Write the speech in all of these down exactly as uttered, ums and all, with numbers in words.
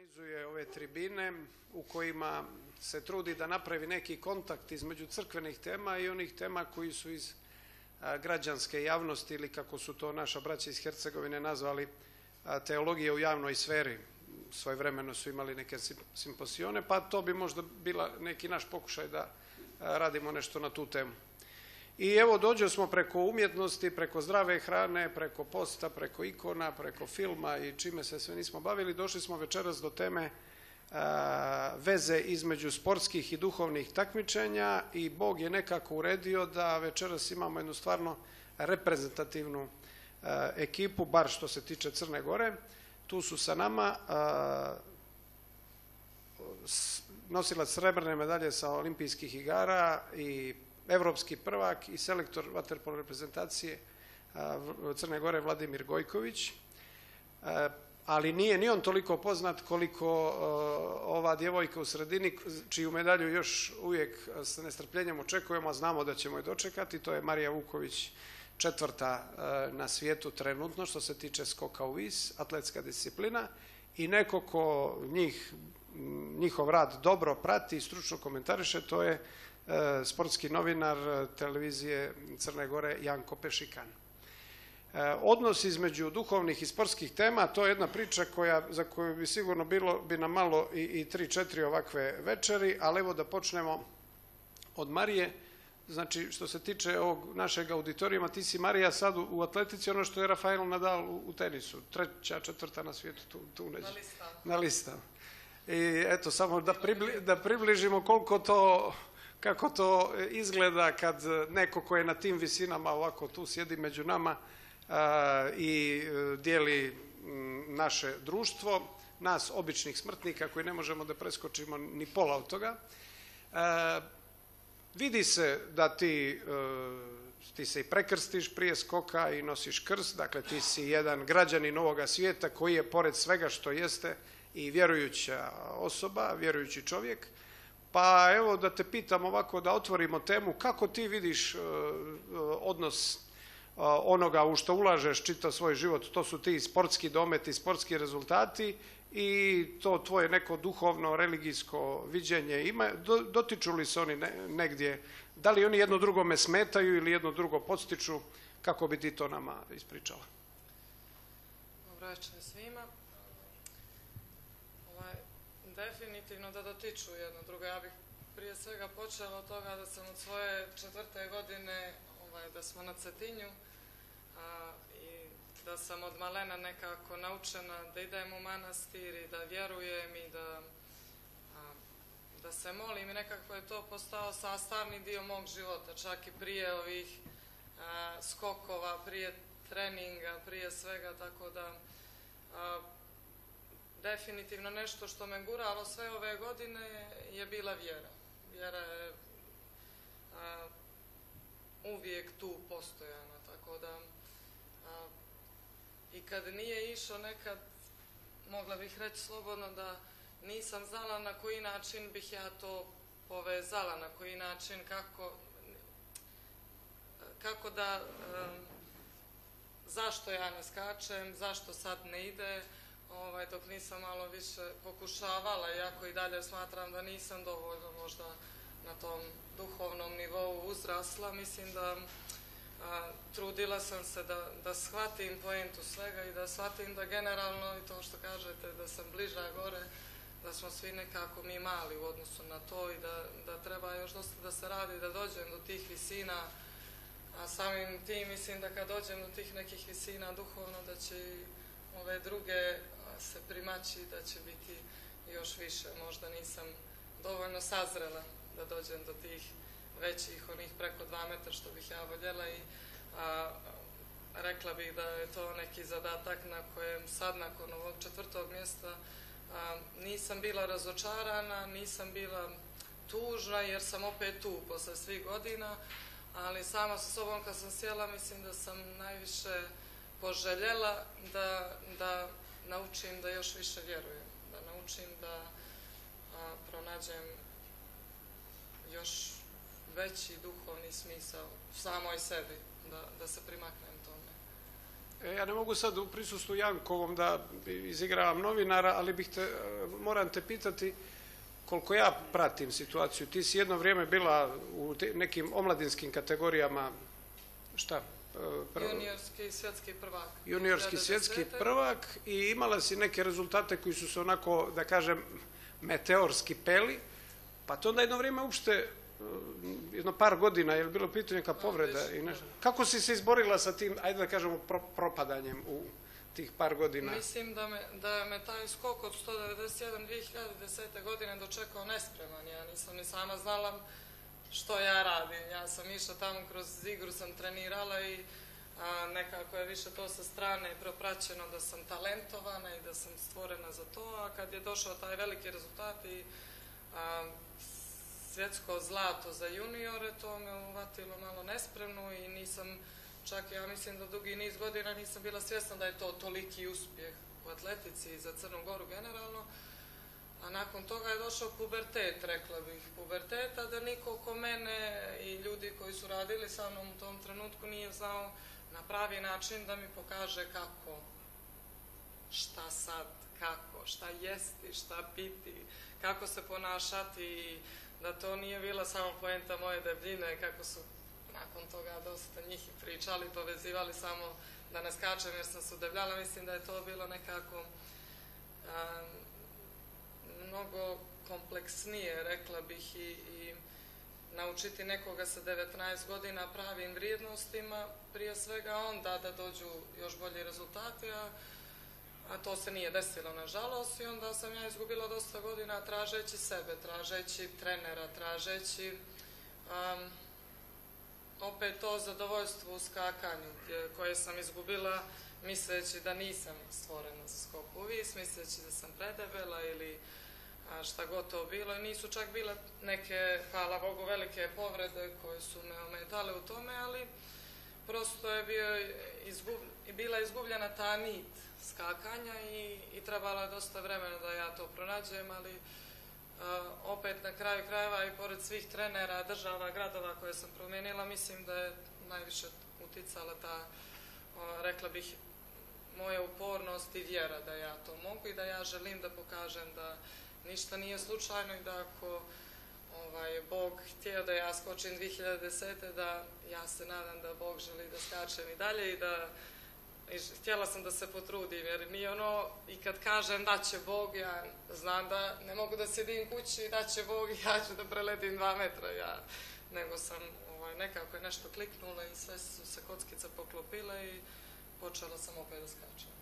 organizuje ove tribine u kojima se trudi da napravi neki kontakt između crkvenih tema i onih tema koji su iz građanske javnosti ili kako su to naša braća iz Hercegovine nazvali teologije u javnoj sferi. Svojevremeno su imali neke simposione, pa to bi možda bila neki naš pokušaj da radimo nešto na tu temu. I evo dođo smo preko umjetnosti, preko zdrave hrane, preko posta, preko ikona, preko filma i čime se sve nismo bavili, došli smo večeras do teme a, veze između sportskih i duhovnih takmičenja i Bog je nekako uredio da večeras imamo jednu stvarno reprezentativnu a, ekipu, bar što se tiče Crne Gore. Tu su sa nama a, nosilac srebrne medalje sa olimpijskih igara i evropski prvak i selektor vaterpolo reprezentacije Crne Gore Vladimir Gojković, ali nije ni on toliko poznat koliko ova djevojka u sredini, čiju medalju još uvijek s nestrpljenjem očekujemo, a znamo da ćemo je dočekati, to je Marija Vuković, četvrta na svijetu trenutno što se tiče skoka u vis, atletska disciplina, i neko ko njih, njihov rad dobro prati i stručno komentariše, to je sportski novinar televizije Crne Gore Janko Pešikan. Odnos između duhovnih i sportskih tema, to je jedna priča koja, za koju bi sigurno bilo bi nam malo i, i tri, četiri ovakve večeri, ali evo da počnemo od Marije. Znači, što se tiče ovog našeg auditorijuma, ti si, Marija, sad u, u atletici ono što je Rafael Nadal u, u tenisu, treća, četvrta na svijetu, tu, tu neđe. Na listama. Na listama. I eto, samo da, pribli, da približimo koliko to... kako to izgleda kad neko ko je na tim visinama ovako tu sjedi među nama a, i dijeli naše društvo, nas običnih smrtnika koji ne možemo da preskočimo ni pola od toga. A, vidi se da ti, a, ti se i prekrstiš prije skoka i nosiš krst, dakle ti si jedan građanin ovoga svijeta koji je pored svega što jeste i vjerujuća osoba, vjerujući čovjek. Pa evo da te pitam ovako, da otvorimo temu, kako ti vidiš uh, odnos uh, onoga u što ulažeš čitav svoj život, to su ti sportski dometi, sportski rezultati i to tvoje neko duhovno, religijsko viđenje, ima, do, dotiču li se oni ne, negdje, da li oni jedno drugome smetaju ili jedno drugo podstiču, kako bi ti to nama ispričala? Dobro večer svima. Definitivno da dotiču jedno drugo. Ja bih prije svega počela od toga da sam od svoje četvrte godine, ovaj, da smo na Cetinju a, i da sam od malena nekako naučena da idem u manastir i da vjerujem i da, a, da se molim i nekako je to postao sastavni dio mog života, čak i prije ovih a, skokova, prije treninga, prije svega, tako da a, definitivno nešto što me guralo sve ove godine je bila vjera. Vjera je a, uvijek tu postojana, tako da a, i kad nije išao nekad, mogla bih reći slobodno da nisam znala na koji način bih ja to povezala, na koji način, kako, kako da, a, zašto ja ne skačem, zašto sad ne ide, Ovaj, dok nisam malo više pokušavala, iako i dalje smatram da nisam dovoljno možda na tom duhovnom nivou uzrasla, mislim da a, trudila sam se da, da shvatim poentu svega i da shvatim da generalno, i to što kažete, da sam bliža gore, da smo svi nekako mi mali u odnosu na to i da, da treba još dosta da se radi, da dođem do tih visina, a samim tim mislim da kad dođem do tih nekih visina duhovno da će i ove druge se primaći, da će biti još više. Možda nisam dovoljno sazrela da dođem do tih većih, onih preko dva metra što bih ja voljela i a, rekla bih da je to neki zadatak na kojem sad nakon ovog četvrtog mjesta a, nisam bila razočarana, nisam bila tužna jer sam opet tu posle svih godina, ali sama sa sobom kad sam sjela mislim da sam najviše poželjela da, da naučim da još više vjerujem, da naučim da a, pronađem još veći duhovni smisao samoj sebi, da, da se primaknem tome. Ja ne mogu sad u prisustvu Jankovom da izigravam novinara, ali bih te, moram te pitati koliko ja pratim situaciju. Ti si jedno vrijeme bila u nekim omladinskim kategorijama, šta? Juniorski svjetski prvak. Juniorski svjetski prvak i imala si neke rezultate koji su se onako, da kažem, meteorski peli, pa to onda jedno vrijeme uopšte, jedno par godina, je li bilo pitanje neka povreda i nešto. Kako si se izborila sa tim, ajde da kažemo, propadanjem u tih par godina? Mislim da me, da me taj skok od sto devedeset jedan dvije hiljade desete. godine dočekao nespreman. Ja nisam ni sama znala što ja radim. Ja sam išla tamo, kroz igru sam trenirala i a, nekako je više to sa strane propraćeno da sam talentovana i da sam stvorena za to, a kad je došao taj veliki rezultat i a, svjetsko zlato za juniore, to me uvatilo malo nespremno i nisam, čak ja mislim da dugi niz godina nisam bila svjesna da je to toliki uspjeh u atletici i za Crnu Goru generalno. A nakon toga je došao pubertet, rekla bih, puberteta, da niko oko mene i ljudi koji su radili sa mnom u tom trenutku nije znao na pravi način da mi pokaže kako, šta sad, kako, šta jesti, šta piti, kako se ponašati i da to nije bila samo poenta moje debljine, kako su nakon toga dosta njih pričali, povezivali samo da ne skačem jer sam se udebljala. Mislim da je to bilo nekako a, mnogo kompleksnije, rekla bih, i, i naučiti nekoga sa devetnaest godina pravim vrijednostima, prije svega onda da dođu još bolji rezultati, a, a to se nije desilo, nažalost, i onda sam ja izgubila dosta godina tražeći sebe, tražeći trenera, tražeći um, opet to zadovoljstvo u skakanju koje sam izgubila misleći da nisam stvorena za skok u vis, misleći da sam predebela ili a, šta god to bilo. I nisu čak bile neke, hvala Bogu, velike povrede koje su me ometale u tome, ali prosto je bio izgub, bila izgubljena ta nit skakanja i, i trebalo je dosta vremena da ja to pronađem, ali a, opet na kraju krajeva i pored svih trenera, država, gradova koje sam promijenila, mislim da je najviše uticala ta, a, rekla bih, moja upornost i vjera da ja to mogu i da ja želim da pokažem da ništa nije slučajno i da ako ovaj, Bog htio da ja skočim dvije hiljade desete. da ja se nadam da Bog želi da skačem i dalje i da i htjela sam da se potrudim, jer nije ono, i kad kažem da će Bog, ja znam da ne mogu da sjedim kući i da će Bog i ja ću da preletim dva metra, ja, nego sam ovaj, nekako je nešto kliknulo i sve su se kockice poklopile i počela sam opet da skačem.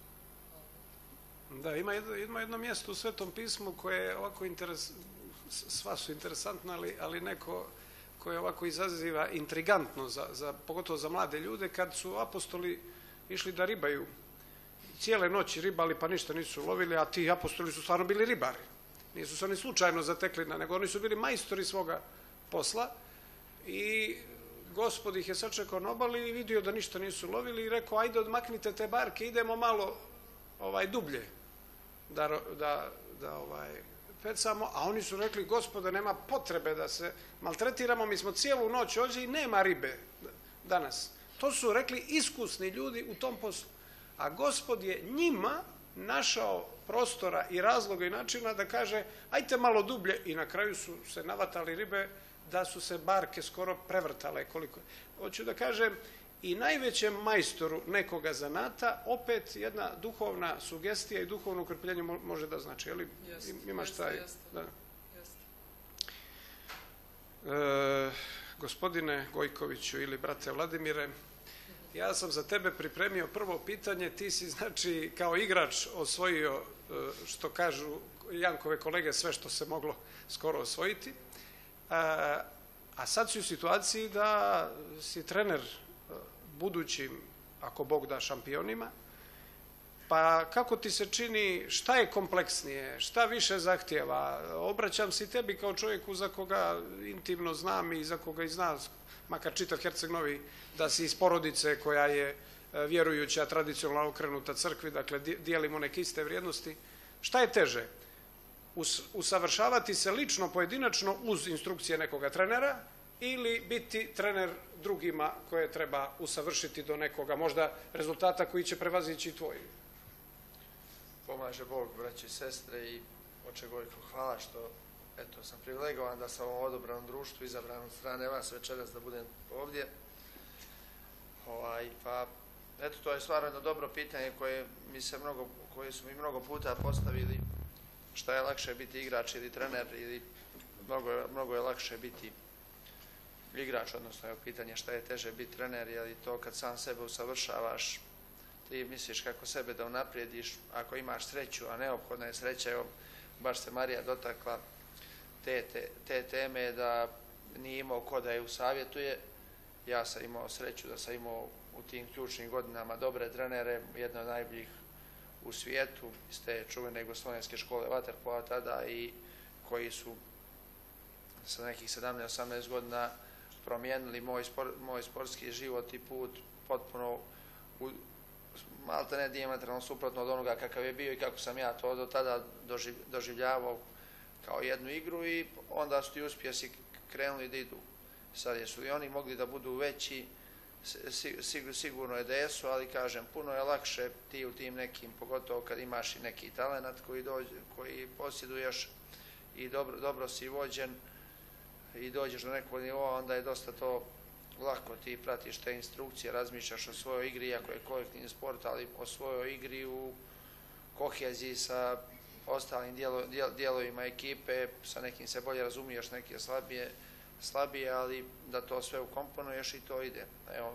Da, ima jedno, ima jedno mjesto u Svetom pismu koje je ovako interes, sva su interesantna, ali, ali neko koje ovako izaziva intrigantno, za, za, pogotovo za mlade ljude, kad su apostoli išli da ribaju. Cijele noći ribali pa ništa nisu lovili, a ti apostoli su stvarno bili ribari. Nisu se oni slučajno zatekli, nego oni su bili majstori svoga posla i Gospod ih je sačekao na obali i vidio da ništa nisu lovili i rekao, ajde odmaknite te barke, idemo malo ovaj, dublje da, da, da ovaj, pecamo, a oni su rekli, Gospode, nema potrebe da se maltretiramo, mi smo cijelu noć ovdje i nema ribe danas. To su rekli iskusni ljudi u tom poslu. A Gospod je njima našao prostora i razloga i načina da kaže, ajte malo dublje, i na kraju su se navatali ribe da su se barke skoro prevrtale koliko. Hoću da kažem, i najvećem majstoru nekoga zanata opet jedna duhovna sugestija i duhovno ukrpljenje može da znači. Je li jest, imaš jest, taj? jest. Da. Jest. E, gospodine Gojkoviću ili brate Vladimire, ja sam za tebe pripremio prvo pitanje. Ti si, znači, kao igrač osvojio, što kažu Jankove kolege, sve što se moglo skoro osvojiti. A, a sad si u situaciji da si trener budućim, ako Bog da, šampionima. Pa kako ti se čini, šta je kompleksnije, šta više zahtjeva? Obraćam se tebi kao čovjeku za koga intimno znam i za koga i zna, makar čitav Herceg Novi, da si iz porodice koja je vjerujuća, tradicionalno okrenuta crkvi, dakle dijelimo neke iste vrijednosti. Šta je teže? Us, usavršavati se lično, pojedinačno, uz instrukcije nekoga trenera, ili biti trener drugima koje treba usavršiti do nekoga, možda rezultata koji će prevazići tvoj? Pomaže Bog, braći i sestre, i oče Gojko, hvala što eto, sam privilegovan da sam u ovom odobranom društvu izabran od strane vas večeras da budem ovdje. Ovaj, pa, eto, to je stvarno jedno dobro pitanje koje, mi se mnogo, koje su mi mnogo puta postavili, šta je lakše biti igrač ili trener, ili mnogo, mnogo je lakše biti igrač, odnosno je pitanje šta je teže biti trener, jer to kad sam sebe usavršavaš, ti misliš kako sebe da unaprijediš, ako imaš sreću, a neophodna je sreća, evo, baš se Marija dotakla te, te, te teme da nije imao ko da je usavjetuje. Ja sam imao sreću da sam imao u tim ključnim godinama dobre trenere, jedne od najboljih u svijetu, iz te čuvene jugoslovenske škole vaterpola tada, i koji su sa nekih sedamnaest osamnaest godina promijenili moj, spor, moj sportski život i put potpuno u, malte ne dijametralno suprotno od onoga kakav je bio i kako sam ja to do tada doživ, doživljavao kao jednu igru, i onda su ti uspjesi krenuli da idu. Sad jesu li oni mogli da budu veći, sigurno je da jesu, ali kažem, puno je lakše ti u tim nekim, pogotovo kad imaš i neki talenat koji, dođe, koji posjeduješ i dobro, dobro si vođen i dođeš do nekog nivoa, onda je dosta to lako, ti pratiš te instrukcije, razmišljaš o svojoj igri, iako je kolektivni sport, ali o svojoj igri u koheziji sa ostalim dijelo, dijelovima ekipe, sa nekim se bolje razumiješ, neki je slabije, slabije, ali da to sve ukomponuješ i to ide. Evo,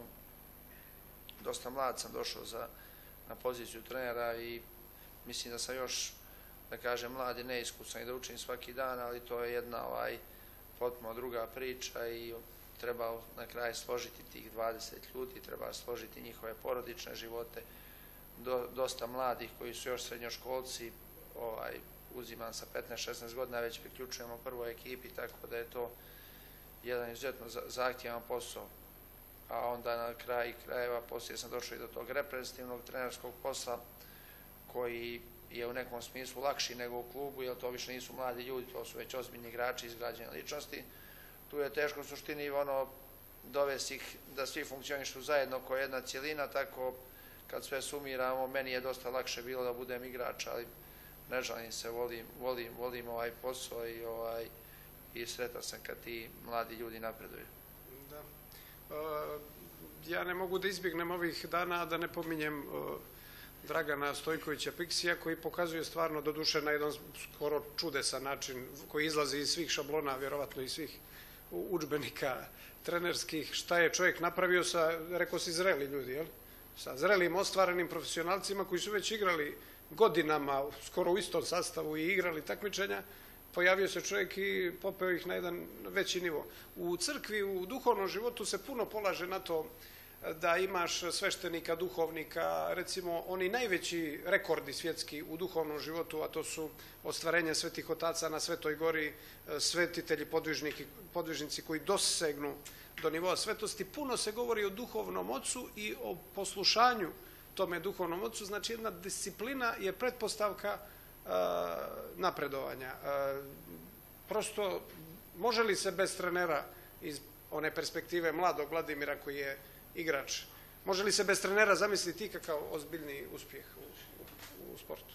dosta mlad sam došao za, na poziciju trenera i mislim da sam još, da kažem, mlad i neiskusan i da učim svaki dan, ali to je jedna ovaj, potpuno druga priča i treba na kraju složiti tih dvadeset ljudi, treba složiti njihove porodične živote, Do, dosta mladih koji su još srednjoškolci, ovaj, uzimam sa petnaest šesnaest godina, već priključujemo prvoj ekipi, tako da je to jedan izuzetno zahtjevan posao. A onda na kraju krajeva poslije sam došao i do tog reprezentativnog trenerskog posla koji je u nekom smislu lakši nego u klubu, jer to više nisu mladi ljudi, to su već ozbiljni igrači, izgrađene ličnosti. Tu je teško u suštini ono dovesti ih da svi funkcionišu zajedno kao jedna cjelina, tako kad sve sumiramo, meni je dosta lakše bilo da budem igrač, ali ne žalim se, volim, volim, volim ovaj posao i, ovaj, i sretan sam kad ti mladi ljudi napreduju. Da. Uh, ja ne mogu da izbjegnem ovih dana da ne pominjem uh, Dragana Stojkovića Piksija, koji pokazuje stvarno, doduše na jedan skoro čudesan način, koji izlazi iz svih šablona, vjerovatno iz svih udžbenika trenerskih, šta je čovjek napravio sa, rekao si, zreli ljudi, jel? Sa zrelim, ostvarenim profesionalcima koji su već igrali godinama, skoro u istom sastavu i igrali takmičenja, pojavio se čovjek i popeo ih na jedan veći nivo. U crkvi, u duhovnom životu se puno polaže na to da imaš sveštenika, duhovnika, recimo oni najveći rekordi svjetski u duhovnom životu, a to su ostvarenje svetih otaca na Svetoj gori, svetitelji, podvižnici koji dosegnu do nivoa svetosti. Puno se govori o duhovnom ocu i o poslušanju tome duhovnom ocu, znači jedna disciplina je pretpostavka uh, napredovanja. Uh, prosto, može li se bez trenera iz one perspektive mladog Vladimira koji je igrač, može li se bez trenera zamisliti ikakav ozbiljni uspjeh u, u, u sportu?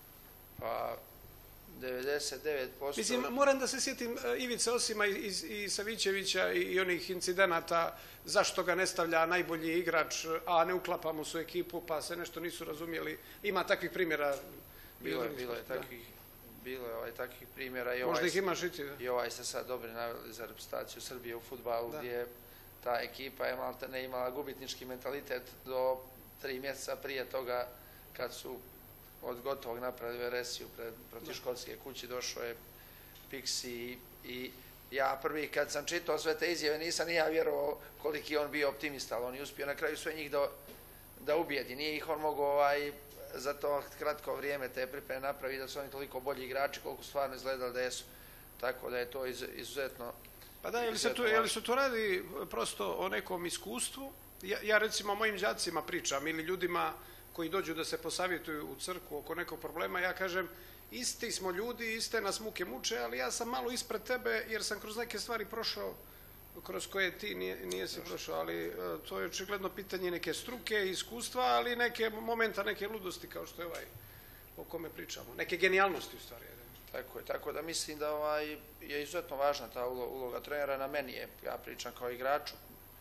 Pa, devedeset devet posto... Mislim, moram da se sjetim uh, Ivice Osima i, i, i Savićevića i, i onih incidenata, zašto ga ne stavlja najbolji igrač, a ne uklapa mu su ekipu, pa se nešto nisu razumjeli. Ima takvih primjera. Bilo je, bilo je takvih, bilo je ovaj takvih primjera. I Možda ovaj, ih imaš i ti, da? I ovaj ste sad dobri naveli za reprezentaciju Srbije u fudbalu, da, gdje ta ekipa je malte ne imala gubitnički mentalitet do tri mjeseca prije toga, kad su od gotovog napravili veresiju pred, protiv Škotske kući, došao je Piksi i ja prvi kad sam čitao sve te izjave nisam ni ja vjerovao koliki je on bio optimista, ali on je uspio na kraju sve njih da, da ubijedi. Nije ih on mogao ovaj, za to kratko vrijeme te pripreme napravi da su oni toliko bolji igrači koliko stvarno izgledali da jesu. Tako da je to iz, izuzetno... Pa da, je li se tu, je li se tu radi prosto o nekom iskustvu? Ja, ja recimo mojim đacima pričam ili ljudima koji dođu da se posavjetuju u crkvu oko nekog problema, ja kažem, isti smo ljudi, iste nas muke muče, ali ja sam malo ispred tebe jer sam kroz neke stvari prošao kroz koje ti nije, nije si prošao, ali to je očigledno pitanje neke struke, iskustva, ali neke momenta, neke ludosti kao što je ovaj o kome pričamo, neke genijalnosti u stvari. Tako je, tako da mislim da ovaj, je izuzetno važna ta uloga trenera. Na meni je, ja pričam kao igraču,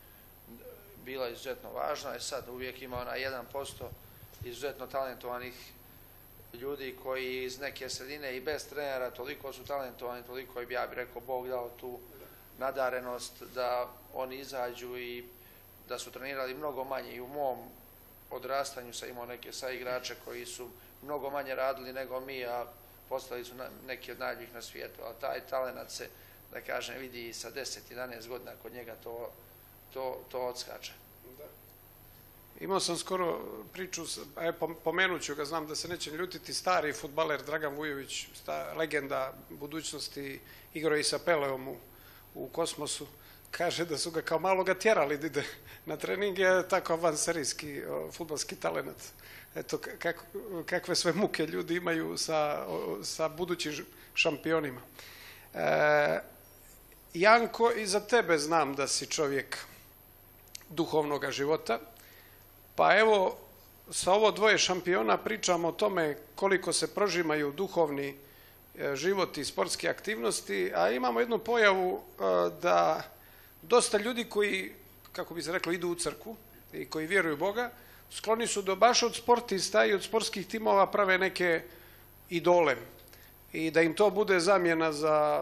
bila izuzetno važna, je sad uvijek ima ona jedan posto izuzetno talentovanih ljudi koji iz neke sredine i bez trenera toliko su talentovani, toliko bi, ja bih rekao, Bog dao tu nadarenost da oni izađu i da su trenirali mnogo manje. I u mom odrastanju sam imao neke sa igrače koji su mnogo manje radili nego mi, a postali su neki od najboljih na svijetu. Ali taj talent se, da kažem, vidi i sa deset jedanaest godina kod njega to, to, to odskače. Imao sam skoro priču, pomenut ću ga, znam da se neće ljutiti, stari fudbaler Dragan Vujović, legenda budućnosti, igrao i sa Peleom u, u Kosmosu, kaže da su ga kao malo ga tjerali da ide na treninge, tako avanserijski fudbalski talent. Eto, kak, kakve sve muke ljudi imaju sa, sa budućim šampionima. E, Janko, i za tebe znam da si čovjek duhovnog života, pa evo, sa ovo dvoje šampiona pričamo o tome koliko se prožimaju duhovni život i sportske aktivnosti, a imamo jednu pojavu da dosta ljudi koji, kako bi se reklo, idu u crkvu i koji vjeruju Boga, skloni su da baš od sportista i od sportskih timova prave neke idole i da im to bude zamjena za,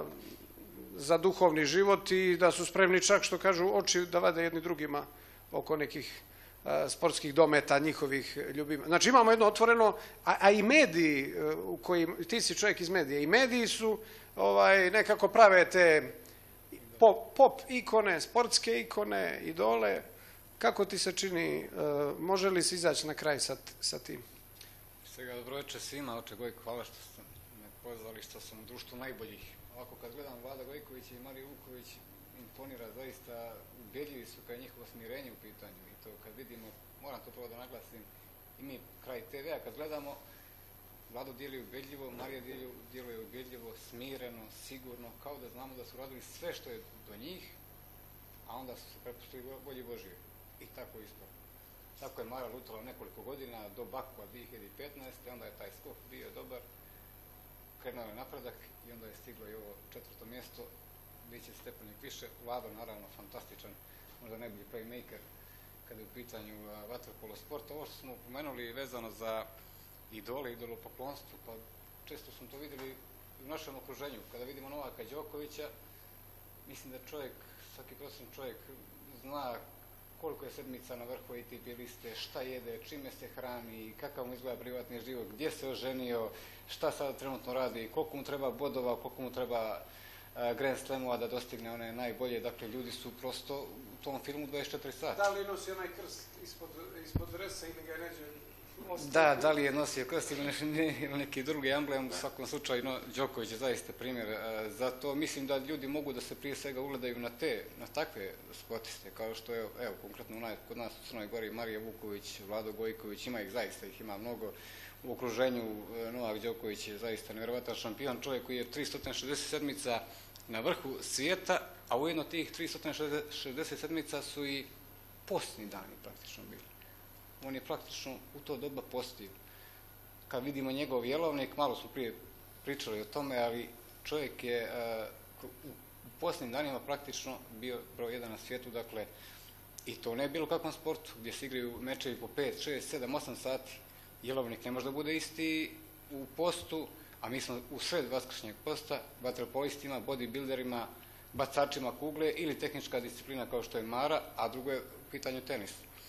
za duhovni život i da su spremni čak, što kažu, oči da vade jedni drugima oko nekih sportskih dometa, njihovih ljubima. Znači imamo jedno otvoreno, a, a i mediji u kojim, ti si čovjek iz medija, i mediji su ovaj, nekako prave te pop, pop ikone, sportske ikone, idole. Kako ti se čini, može li se izaći na kraj sa, sa tim? Svega dobroveče svima, oče Gojko, hvala što ste me pozvali, što sam u društvu najboljih. Ovako kad gledam Vlada Gojkovića i Mariju Vuković, imponira zaista, ubedljivi su kad je njihovo smirenje u pitanju. I to kad vidimo, moram to prvo da naglasim, i mi kraj te vea kad gledamo, Vlado djeluje ubedljivo, Marija djeluje ubedljivo, smireno, sigurno, kao da znamo da su radili sve što je do njih, a onda su se prepustili volji Božije. I tako isto. Tako je Mara lutala nekoliko godina, do Bakua dvije hiljade petnaeste. Onda je taj skok bio dobar, krenuo je napredak i onda je stiglo i ovo četvrto mjesto, biće stepenik više. Vlado, naravno, fantastičan, možda najbolji playmaker kada je u pitanju vaterpolo sport. Ovo što smo pomenuli vezano za idole, idolopoklonstvo, pa često smo to vidjeli u našem okruženju. Kada vidimo Novaka Đokovića, mislim da čovjek, svaki prosječan čovjek zna koliko je sedmica na vrhu A T P liste, šta jede, čime se hrani, kakav mu izgleda privatni život, gdje se oženio, šta sad trenutno radi, koliko mu treba bodova, koliko mu treba Grand Slamova da dostigne one najbolje. Dakle, ljudi su prosto u tom filmu dvadeset četiri sata. Da li nosi onaj krst ispod, ispod dresa ili ga neđe? Da, da li je nosio krst ili neki drugi emblem, u svakom slučaju, no, Đoković je zaista primjer. Zato mislim da ljudi mogu da se prije svega ugledaju na te, na takve sportiste, kao što je, evo, konkretno kod nas u Crnoj Gori Marija Vuković, Vlado Gojković, ima ih zaista, ih ima mnogo. U okruženju Novak Đoković je zaista nevjerovatan šampion, čovjek koji je tristo šezdeset sedmica na vrhu svijeta, a ujedno tih tristo šezdeset sedmica su i postni dani praktično bili. On je praktično u to doba postio. Kad vidimo njegov jelovnik, malo smo prije pričali o tome, ali čovjek je uh, u posljednjim danima praktično bio broj jedan na svijetu, dakle, i to ne bilo kakvom sportu, gdje se igraju mečevi po pet, šest, sedam, osam sati. Jelovnik ne može da bude isti u postu, a mi smo u sred vaskršnjeg posta, vaterpolistima, bodybuilderima, bacačima kugle ili tehnička disciplina kao što je Mara, a drugo je u pitanju tenis.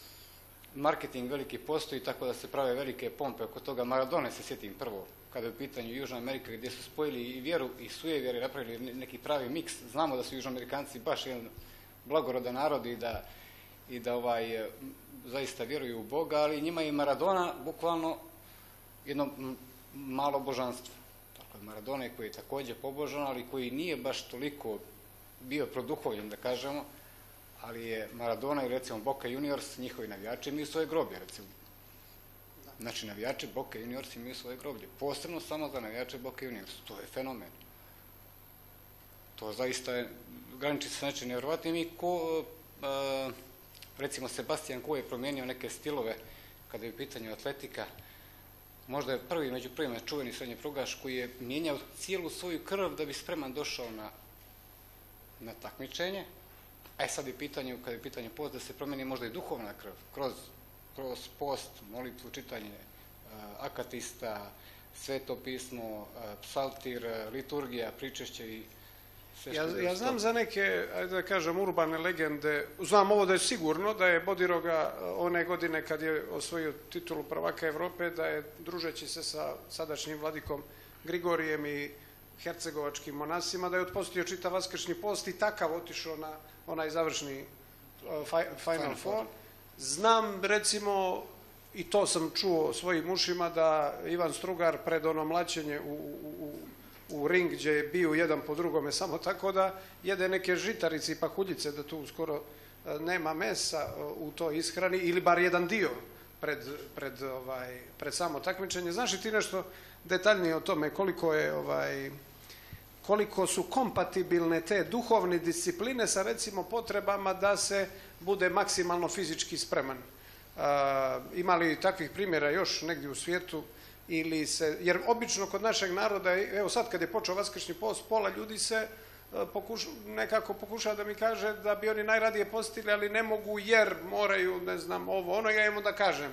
Marketing veliki postoji, tako da se prave velike pompe oko toga. Maradone se sjetim prvo, kada je u pitanju Južna Amerika, gdje su spojili i vjeru i sujevjeru, napravili neki pravi miks. Znamo da su Južnoamerikanci baš jedan blagorodan narod i da, i da ovaj, zaista vjeruju u Boga, ali njima je Maradona bukvalno jedno malo božanstvo. Dakle, Maradona koji je također pobožan, ali koji nije baš toliko bio produhovljen, da kažemo, ali je Maradona i recimo Boca Juniors, njihovi navijači imaju svoje groblje, recimo. Znači, navijači Boca Juniors imaju svoje groblje. Posebno samo za navijače Boca Juniors. To je fenomen. To zaista je, graniči sa nečim nevjerovatnim i ko, a, recimo Sebastian Coe je promijenio neke stilove kada je u pitanju atletika. Možda je prvi među prvima čuveni srednji prugaš koji je mijenjao cijelu svoju krv da bi spreman došao na, na takmičenje. A sad je pitanje, kada je pitanje post, da se promijeni možda i duhovna krv, kroz, kroz post, molitvu, čitanje uh, akatista, sveto pismo, uh, psaltir, uh, liturgija, pričešće i sve što Ja, je ja uz to. znam za neke, ajde da kažem, urbane legende, znam ovo da je sigurno, da je Bodiroga one godine kad je osvojio titulu prvaka Evrope, da je družeći se sa sadašnjim vladikom Grigorijem i hercegovačkim monasima, da je otpostio čitav vaskršnji post i takav otišao na onaj završni uh, fi, Final, Final Four. Znam, recimo, i to sam čuo svojim ušima, da Ivan Strugar pred ono mlaćenje u, u, u, u ring gdje je bio jedan po drugome, samo tako da jede neke žitarice i pahuljice, da tu skoro uh, nema mesa uh, u toj ishrani, ili bar jedan dio pred, pred, ovaj, pred samo takmičenje. Znaš li ti nešto detaljnije o tome koliko je ovaj, koliko su kompatibilne te duhovne discipline sa recimo potrebama da se bude maksimalno fizički spreman? Uh, ima li takvih primjera još negdje u svijetu? Ili se, jer obično kod našeg naroda, evo sad kad je počeo vaskršnji post, pola ljudi se uh, pokuša, nekako pokušava da mi kaže da bi oni najradije postili, ali ne mogu jer moraju, ne znam, ovo, ono, ja im da kažem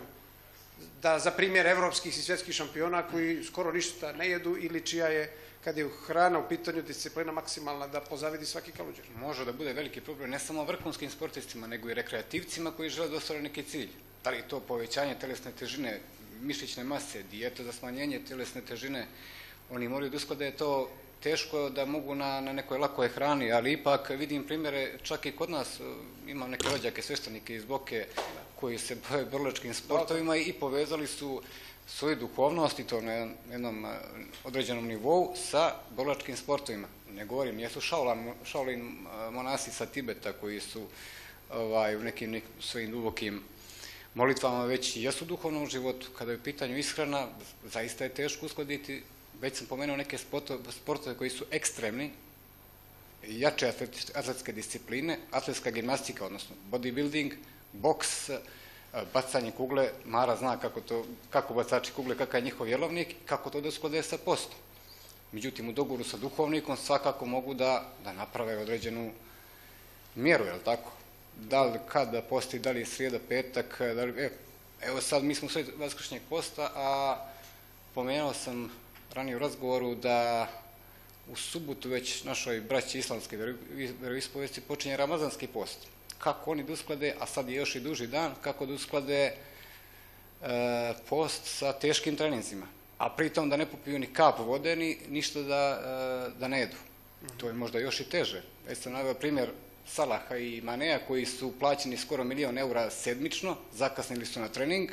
da za primjer evropskih i svjetskih šampiona koji skoro ništa ne jedu ili čija je, kad je hrana u pitanju, disciplina maksimalna, da pozavidi svaki kaluđer. Može da bude veliki problem ne samo vrhunskim sportistima, nego i rekreativcima koji žele da ostvare neki cilj. Da li to povećanje telesne težine, mišićne mase, dijeta za smanjenje telesne težine, oni moraju da usklade to teško da mogu na, na nekoj lakoj hrani, ali ipak vidim primjere, čak i kod nas, imam neke rođake, sveštenike iz Boke koji se bave borilačkim sportovima i povezali su svoju duhovnost i to na jednom određenom nivou sa borilačkim sportovima. Ne govorim, jesu Shaolin, Shaolin monasi sa Tibeta koji su ovaj, u nekim, nekim svojim dubokim molitvama već jesu u duhovnom životu. Kada je u pitanju ishrana, zaista je teško uskladiti. Već sam pomenuo neke sportove koji su ekstremni, jače atletske discipline, atletska gimnastika, odnosno bodybuilding, boks, bacanje kugle. Mara zna kako, to, kako bacači kugle, kakav je njihov jelovnik, kako to da usklade sa postom. Međutim, u dogovoru sa duhovnikom svakako mogu da, da naprave određenu mjeru, je li tako? Da li kada posti, da li je srijeda, petak, da li, evo sad mi smo sve vaskršnjeg posta, a pomenuo sam ranije u razgovoru da u subotu već našoj braći islamske vjeroispovesti počinje ramazanski post. Kako oni da usklade, a sad je još i duži dan, kako da usklade e, post sa teškim treninzima, a pritom da ne popiju ni kap vode, ni ništa da, e, da ne jedu. To je možda još i teže. Već sam naveo primjer Salaha i Manea koji su plaćeni skoro milion eura sedmično, zakasnili su na trening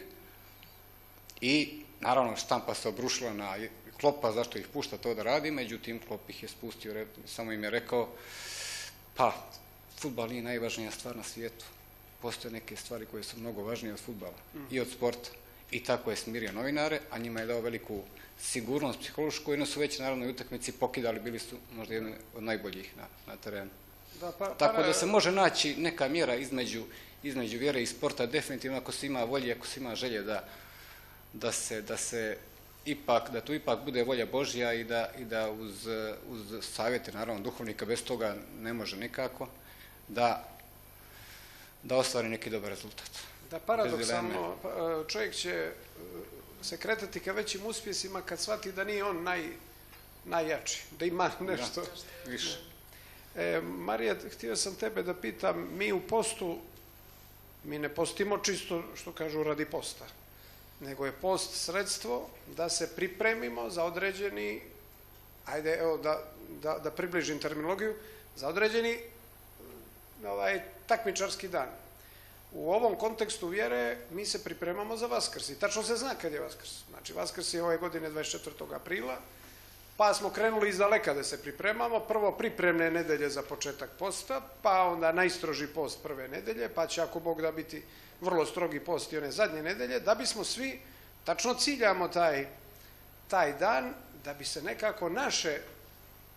i naravno štampa se obrušila na Klopa zašto ih pušta to da radi, međutim Klop ih je spustio, samo im je rekao pa fudbal nije najvažnija stvar na svijetu, postoje neke stvari koje su mnogo važnije od fudbala mm. i od sporta. I tako je smirio novinare, a njima je dao veliku sigurnost psihološku, jedno su već naravno i utakmici pokidali, bili su možda jedni od najboljih na, na terenu. Da, pa, tako para... da se može naći neka mjera između, između vjere i sporta, definitivno ako se ima volje, ako se ima želje da, da, se, da se ipak, da tu ipak bude volja Božja i da, i da uz, uz savjete, naravno duhovnika, bez toga ne može nikako, da, da ostvari neki dobar rezultat. Da, paradoksalno, čovjek će se kretati ka većim uspjesima kad shvati da nije on naj, najjači, da ima nešto da, više. E, Marija, htio sam tebe da pitam, mi u postu, mi ne postimo čisto, što kažu, radi posta, nego je post sredstvo da se pripremimo za određeni, ajde, evo, da, da, da približim terminologiju, za određeni ovaj, takmičarski dan. U ovom kontekstu vjere mi se pripremamo za Vaskrs i tačno se zna kad je Vaskrs. Znači, Vaskrs je ove godine dvadeset četvrtog aprila, pa smo krenuli iz daleka da se pripremamo. Prvo pripremne nedelje za početak posta, pa onda najstroži post prve nedelje, pa će ako Bog da biti vrlo strogi post i one zadnje nedelje, da bismo svi tačno ciljamo taj, taj dan, da bi se nekako naše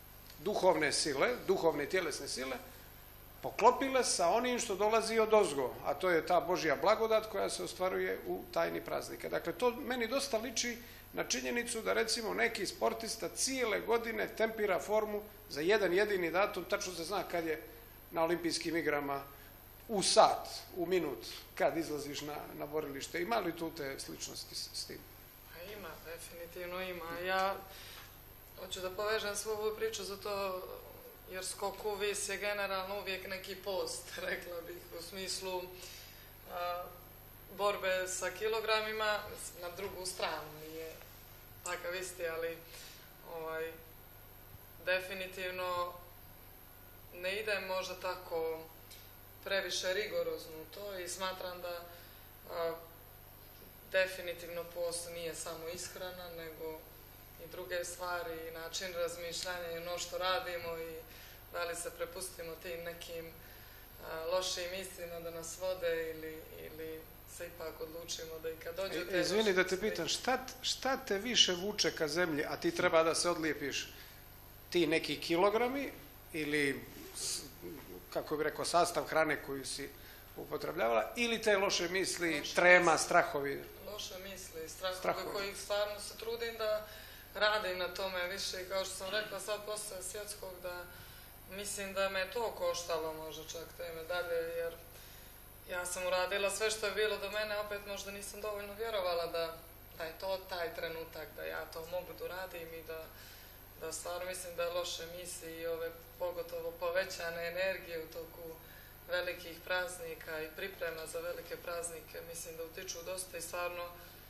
duhovne sile, duhovne i tjelesne sile, poklopile sa onim što dolazi od ozgo, a to je ta Božja blagodat koja se ostvaruje u tajni praznika. Dakle, to meni dosta liči na činjenicu da recimo neki sportista cijele godine tempira formu za jedan jedini datum, tačno se zna kad je na olimpijskim igrama, u sat, u minut, kad izlaziš na, na borilište. Ima li tu te sličnosti s, s tim? Pa ima, definitivno ima. Ja hoću da povežem svu ovu priču zato jer skok u vis je generalno uvijek neki post, rekla bih, u smislu a, borbe sa kilogramima na drugu stranu. Nije takav isti, ali ovaj, definitivno ne ide možda tako previše rigorozno u to i smatram da a, definitivno post nije samo ishrana, nego i druge stvari, i način razmišljanja i ono što radimo i da li se prepustimo tim nekim a, lošim mislima da nas vode ili, ili se ipak odlučimo da i kad dođe... E, izvini da te pitam, šta, šta te više vuče ka zemlji, a ti treba da se odlijepiš? Ti neki kilogrami ili, kako bih rekao, sastav hrane koju si upotrebljavala, ili te loše misli, loše trema, misli, strahovi? Loše misli, strahovi, strahovi kojih stvarno se trudim da radim na tome više i kao što sam rekla sad posle svjetskog da mislim da me to koštalo možda čak te medalje, jer ja sam uradila sve što je bilo do mene, opet možda nisam dovoljno vjerovala da, da je to taj trenutak, da ja to mogu da uradim i da, da stvarno mislim da loše misli i ove pogotovo povećane energije u toku velikih praznika i priprema za velike praznike, mislim da utiču dosta i stvarno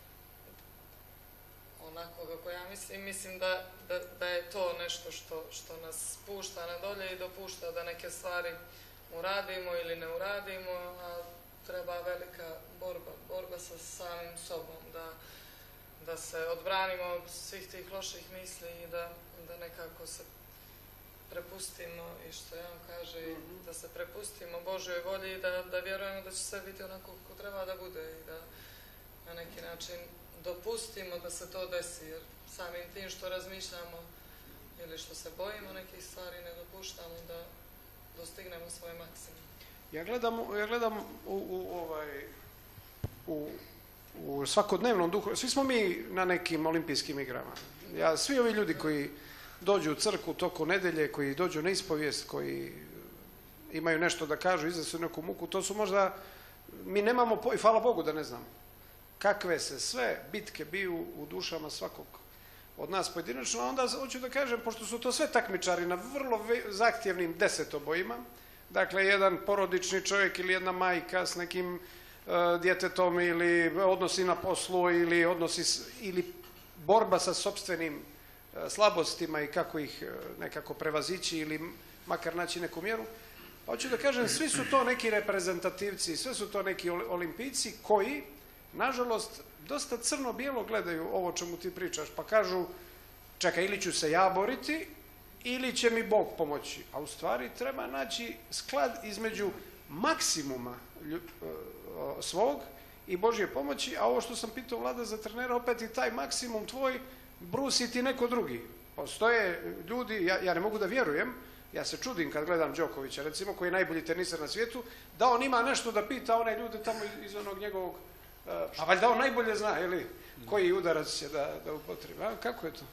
onako kako ja mislim, mislim da, da, da je to nešto što, što nas spušta na dolje i dopušta da neke stvari uradimo ili ne uradimo, a treba velika borba, borba sa samim sobom, da, da se odbranimo od svih tih loših misli i da, da nekako se prepustimo, i što ja vam kaže, mm-hmm. da se prepustimo Božjoj volji i da, da vjerujemo da će sve biti onako kako treba da bude i da na neki način dopustimo da se to desi, jer samim tim što razmišljamo ili što se bojimo nekih stvari ne dopuštamo da dostignemo svoj maksimum. Ja gledam, ja gledam u, u, ovaj, u, u svakodnevnom duhu, svi smo mi na nekim olimpijskim igrama. Ja, svi ovi ljudi koji dođu u crkvu toko nedelje, koji dođu na ispovijest, koji imaju nešto da kažu, iznesu neku muku, to su možda, mi nemamo, i hvala Bogu da ne znamo, kakve se sve bitke biju u dušama svakog od nas pojedinačno, a onda hoću da kažem, pošto su to sve takmičari na vrlo zahtjevnim desetobojima, dakle, jedan porodični čovjek ili jedna majka s nekim uh, djetetom ili odnosi na poslu ili odnosi s, ili borba sa sopstvenim uh, slabostima i kako ih uh, nekako prevazići ili makar naći neku mjeru. Pa hoću da kažem, svi su to neki reprezentativci, sve su to neki olimpijci koji, nažalost, dosta crno-bijelo gledaju ovo čemu ti pričaš, pa kažu, čekaj, ili ću se ja boriti, ili će mi Bog pomoći. A u stvari treba naći sklad između maksimuma svog i Božje pomoći, a ovo što sam pitao Vlada za trenera, opet i taj maksimum tvoj brusi ti neko drugi. Postoje ljudi, ja, ja ne mogu da vjerujem, ja se čudim kad gledam Đokovića, recimo, koji je najbolji teniser na svijetu, da on ima nešto da pita one ljude tamo iz onog njegovog, a valjda on najbolje zna, ili koji udarac će da, da upotrebi. A kako je to?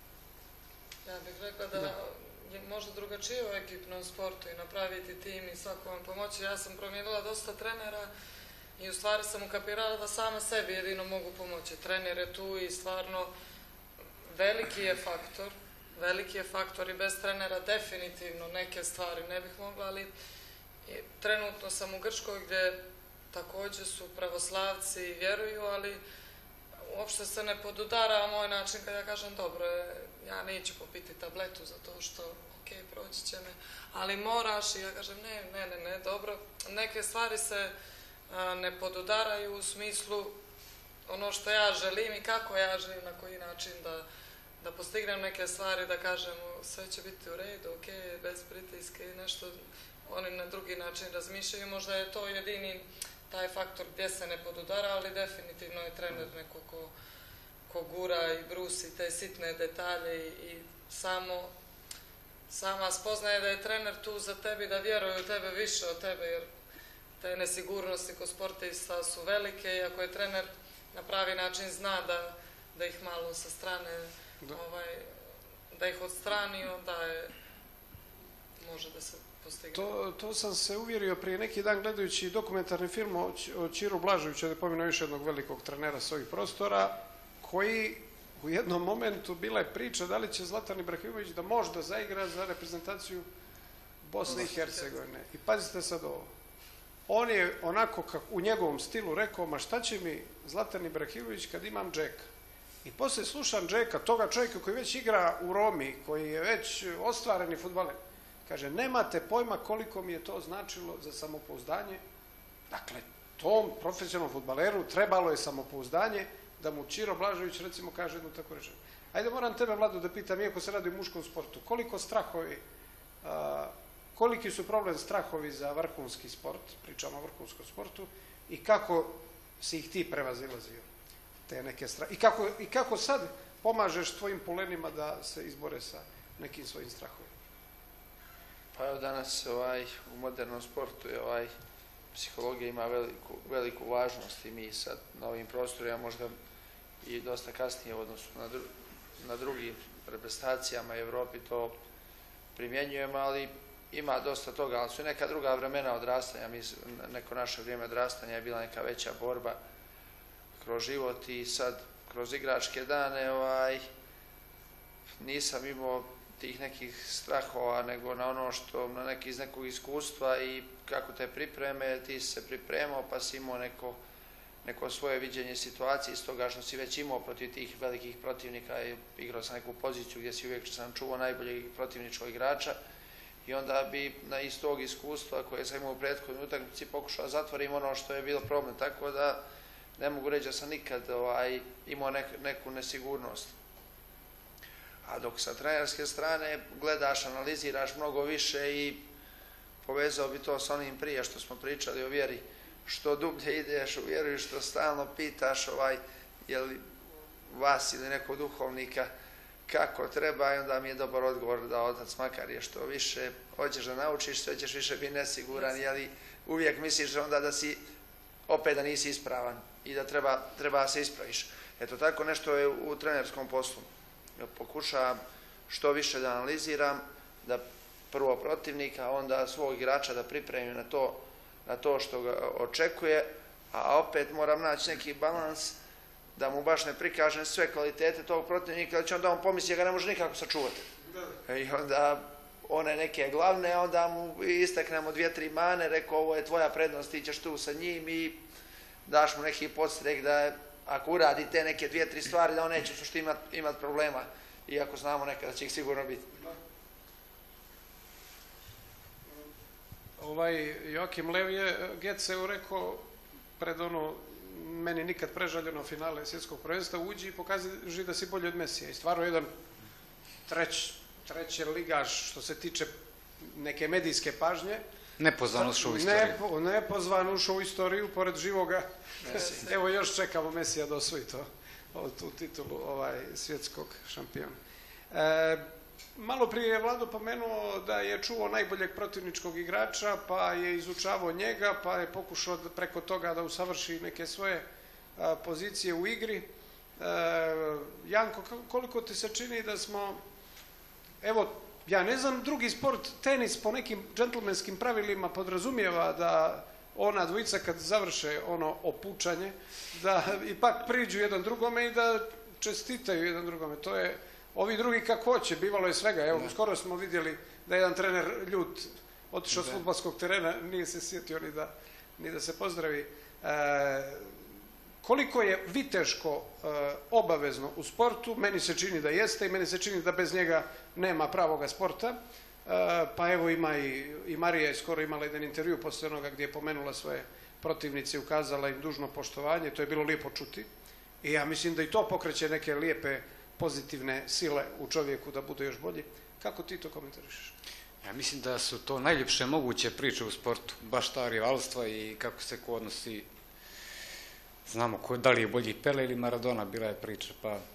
Ja bih rekla da, da je možda drugačije u ekipnom sportu i napraviti tim i svako vam pomoći. Ja sam promijenila dosta trenera i u stvari sam ukapirala da sama sebi jedino mogu pomoći. Trener je tu i stvarno veliki je faktor, veliki je faktor i bez trenera definitivno neke stvari ne bih mogla, ali trenutno sam u Grčkoj gdje također su pravoslavci i vjeruju, ali uopšte se ne podudara moj način kada ja kažem dobro, ja neću popiti tabletu za to što, ok, proći će me, ali moraš, i ja kažem ne, ne, ne, ne, dobro, neke stvari se a, ne podudaraju u smislu ono što ja želim i kako ja želim, na koji način da, da postignem neke stvari, da kažem sve će biti u redu, ok, bez pritiske i nešto, oni na drugi način razmišljaju, možda je to jedini taj faktor gdje se ne podudara, ali definitivno je trener neko ko, ko gura i brusi te sitne detalje i, i samo sama spoznaje da je trener tu za tebi, da vjeruje u tebe više od tebe, jer te nesigurnosti kod sportista su velike i ako je trener na pravi način zna da, da ih malo sa strane, da, ovaj, da ih odstrani, onda je, može da se postigne. To, to sam se uvjerio prije neki dan gledajući dokumentarni film o, o Čiru Blaževiću, da pomenuo još jednog velikog trenera s ovih prostora, koji u jednom momentu bila je priča da li će Zlatan Ibrahimović da možda zaigra za reprezentaciju Bosne i Hercegovine. I pazite sad ovo. On je onako kako u njegovom stilu rekao, ma šta će mi Zlatan Ibrahimović kad imam Džeka? I poslije slušam Džeka, toga čovjeka koji već igra u Romi, koji je već ostvareni fudbaler. Kaže, nemate pojma koliko mi je to značilo za samopouzdanje. Dakle, tom profesionalnom fudbaleru trebalo je samopouzdanje da mu Čiro Blažević recimo kaže jednu tako rečenu. Ajde, moram tebe, Vlado, da pitam, iako se radi o muškom sportu, koliko strahovi, a, koliki su problem strahovi za vrhunski sport, pričamo o vrhunskom sportu, i kako si ih ti prevazilazio, te neke strahe, i kako, i kako sad pomažeš tvojim polenima da se izbore sa nekim svojim strahovima? Pa evo danas ovaj, u modernom sportu je ovaj, psihologija ima veliku, veliku važnost i mi sad na ovim prostorima možda i dosta kasnije u odnosu na, dru, na drugim reprezentacijama u Evropi to primjenjujemo, ali ima dosta toga, ali su neka druga vremena odrastanja, mislim, neko naše vrijeme odrastanja je bila neka veća borba kroz život i sad kroz igračke dane ovaj, nisam imao tih nekih strahova, nego na ono što, na neki iz nekog iskustva i kako te pripreme, ti si se pripremao pa si imao neko, neko svoje viđenje situacije iz toga što si već imao protiv tih velikih protivnika i igrao sam neku poziciju gdje si uvijek sam čuvao najboljeg protivničkog igrača i onda bi na iz tog iskustva koje sam imao u prethodnoj utakmici pokušao zatvorim ono što je bilo problem, tako da ne mogu reći da sam nikad ovaj, imao nek, neku nesigurnost. A dok sa trenerske strane gledaš, analiziraš mnogo više i povezao bi to s onim prije što smo pričali o vjeri. Što dublje ideš u vjeru i što stalno pitaš ovaj, je li vas ili nekog duhovnika kako treba i onda mi je dobar odgovor da otac makar je što više hoćeš da naučiš, sve ćeš više biti nesiguran, jeli uvijek misliš onda da si opet da nisi ispravan i da treba, treba se ispraviš. Eto tako nešto je u trenerskom poslu. Pokušavam što više da analiziram, da prvo protivnika, onda svog igrača da pripremim na to, na to što ga očekuje, a opet moram naći neki balans da mu baš ne prikažem sve kvalitete tog protivnika, da će onda on pomisli da ga ne može nikako sačuvati. I onda one neke glavne, onda mu isteknemo dvije, tri mane, rekao ovo je tvoja prednost, ti ćeš tu sa njim i daš mu neki podstrek da ako uradi te neke dvije, tri stvari, da on neće u suštini imati imat problema, iako znamo nekada će ih sigurno biti. Ovaj, Joakim Lev je Getseu rekao pred ono, meni nikad prežaljeno finale svjetskog prvenstva, uđi i pokaži da si bolji od Mesija. I stvarno jedan treć, treći ligaš što se tiče neke medijske pažnje. Nepozvan ušao u istoriju. Nepo, nepozvan ušao u istoriju, pored živoga. Evo još čekamo Mesija da osvoji to, tu titulu ovaj, svjetskog šampiona. E, malo prije je Vlado pomenuo da je čuo najboljeg protivničkog igrača, pa je izučavao njega, pa je pokušao preko toga da usavrši neke svoje a, pozicije u igri. E, Janko, koliko ti se čini da smo, evo, ja ne znam, drugi sport, tenis po nekim džentlmenskim pravilima podrazumijeva da ona dvojica kad završe ono opučanje, da ipak priđu jedan drugome i da čestitaju jedan drugome. To je, ovi drugi kako hoće, bivalo je svega. Evo, ne. Skoro smo vidjeli da je jedan trener ljut otišao s fudbalskog terena, nije se sjetio ni da, ni da se pozdravi. E, koliko je viteško e, obavezno u sportu, meni se čini da jeste i meni se čini da bez njega nema pravoga sporta. E, pa evo ima i, i Marija je skoro imala jedan intervju poslije onoga gdje je pomenula svoje protivnice i ukazala im dužno poštovanje, to je bilo lijepo čuti. I ja mislim da i to pokreće neke lijepe pozitivne sile u čovjeku da bude još bolji. Kako ti to komentarišeš? Ja mislim da su to najljepše moguće priče u sportu, baš ta rivalstva i kako se ko odnosi. Znamo ko, da li je bolji Pele ili Maradona, bila je priča, pa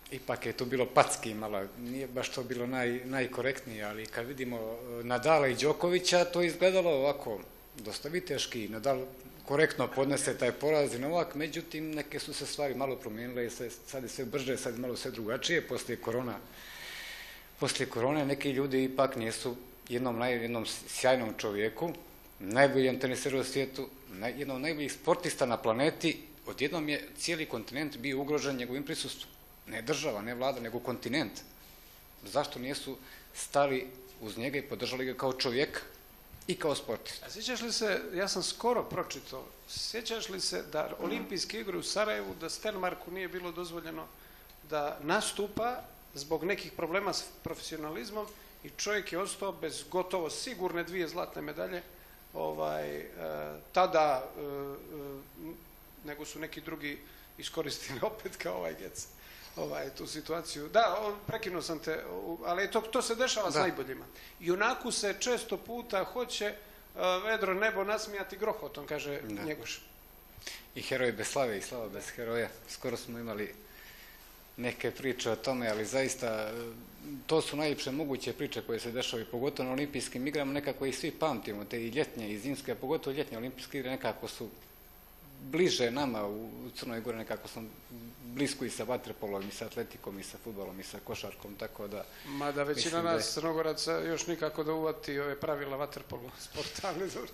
ipak je to bilo packi malo, nije baš to bilo naj, najkorektnije, ali kad vidimo Nadala i Đokovića, to izgledalo ovako dosta viteški. Nadal korektno podnese taj poraz i Novak, međutim neke su se stvari malo promijenile i sad je sve brže, sad je malo sve drugačije, poslije korona. Poslije korone neki ljudi ipak nisu jednom, naj, jednom sjajnom čovjeku, najboljem teniseru u svijetu, naj, jednom od najboljih sportista na planeti, odjednom je cijeli kontinent bio ugrožen njegovim prisustvom. Ne država, ne vlada, nego kontinent. Zašto nisu stali uz njega i podržali ga kao čovjeka i kao sportista? A sjećaš li se, ja sam skoro pročitao, sjećaš li se da olimpijske igre u Sarajevu, da Stenmarku nije bilo dozvoljeno da nastupa zbog nekih problema s profesionalizmom i čovjek je ostao bez gotovo sigurne dvije zlatne medalje, ovaj, e, tada e, e, nego su neki drugi iskoristili opet kao ovaj Gec. Ovaj, tu situaciju. Da, prekinuo sam te, ali to, to se dešava s najboljima. I onako se često puta hoće uh, vedro nebo nasmijati grohotom, kaže da. Njegoš. I heroj bez slave i slava bez heroja. Skoro smo imali neke priče o tome, ali zaista to su najljepše moguće priče koje se dešavaju, pogotovo na olimpijskim igrama, nekako i svi pamtimo, te i ljetnje i zimske, a pogotovo ljetnje olimpijske igre nekako su bliže nama u Crnoj Gori, nekako sam blisko i sa vaterpolom, i sa atletikom, i sa fudbalom, i sa košarkom, tako da... Mada većina nas je... Crnogoraca još nikako da uvati ove pravila vaterpolo sporta, ne znam.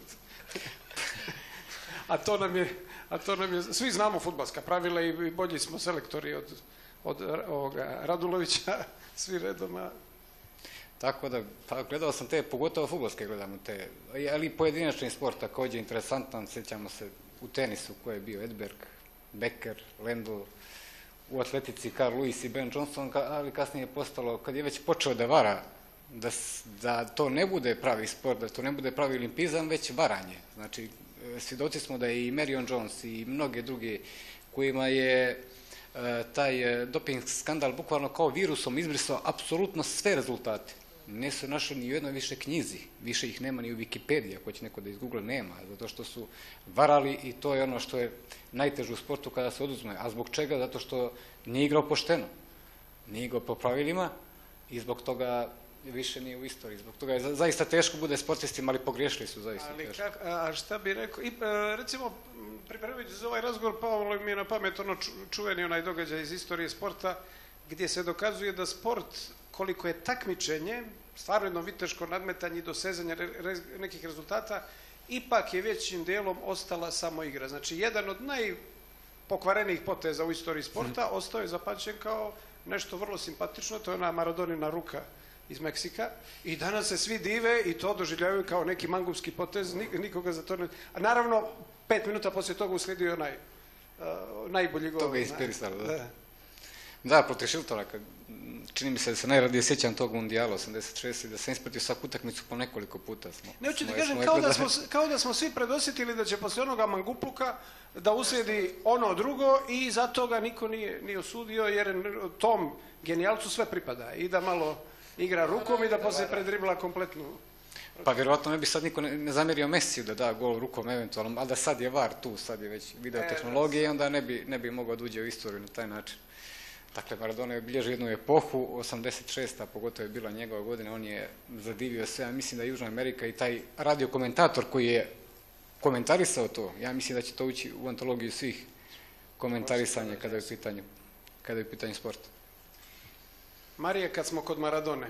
A to nam je, a to nam je, svi znamo fudbalska pravila i bolji smo selektori od, od ovoga Radulovića, svi redoma. Tako da, pa gledao sam te, pogotovo fudbalske gledamo te, ali pojedinačni sport također interesantan, sjećamo se u tenisu ko je bio Edberg, Becker, Lendl, u atletici Carl Lewis i Ben Johnson, ali kasnije je postalo, kad je već počeo da vara, da, da to ne bude pravi sport, da to ne bude pravi olimpizam, već varanje. Znači, svjedoci smo da je i Marion Jones i mnoge druge kojima je e, taj doping skandal bukvalno kao virusom izbrisao apsolutno sve rezultate. Nisu našli ni u jednoj više knjizi, više ih nema ni u Wikipediji, ako će neko da izgoogle, nema, zato što su varali i to je ono što je najteže u sportu kada se oduzme. A zbog čega? Zato što nije igrao pošteno, nije igrao po pravilima i zbog toga više nije u istoriji. Zbog toga je zaista teško bude sportistima, ali pogriješili su zaista ali teško. Kak, a šta bi rekao, i, recimo, pripremajući za ovaj razgovor, palo mi je na pamet ono čuveni onaj događaj iz istorije sporta, gdje se dokazuje da sport, koliko je takmičenje, stvarno jedno viteško nadmetanje i dosezanje re, re, nekih rezultata, ipak je većim dijelom ostala samo igra. Znači, jedan od najpokvarenijih poteza u istoriji sporta hmm. ostao je zapamćen kao nešto vrlo simpatično, to je ona Maradonina ruka iz Meksika i danas se svi dive i to doživljavaju kao neki mangupski potez, nikoga za to ne... A naravno, pet minuta poslije toga uslijedio onaj uh, najbolji gol. To ga je inspirisalo, da. da. Da, protiv Šiltona, čini mi se da se najradije sjećam tog mundijala osamdeset šeste i da sam ispratio svaku utakmicu po nekoliko puta. Smo, ne hoću ti kažem, kao da, smo, kao da smo svi predosjetili da će poslije onoga mangupluka da uslijedi ono drugo i zato ga niko nije, nije osudio jer tom genijalcu sve pripada i da malo igra rukom i da poslije predribla kompletnu. Pa vjerovatno ne bi sad niko ne, ne zamjerio Mesiju da da gol rukom eventualno, ali da sad je var tu, sad je već video tehnologije i onda ne bi, ne bi mogao da uđe u istoriju na taj način. Dakle, Maradona je obilježio jednu epohu, osamdeset šesta pogotovo je bila njegova godina, on je zadivio sve, ja mislim da je Južna Amerika i taj radio komentator koji je komentarisao to, ja mislim da će to ući u antologiju svih komentarisanja kada je u pitanju, kada je u pitanju sporta. Marija, kad smo kod Maradone,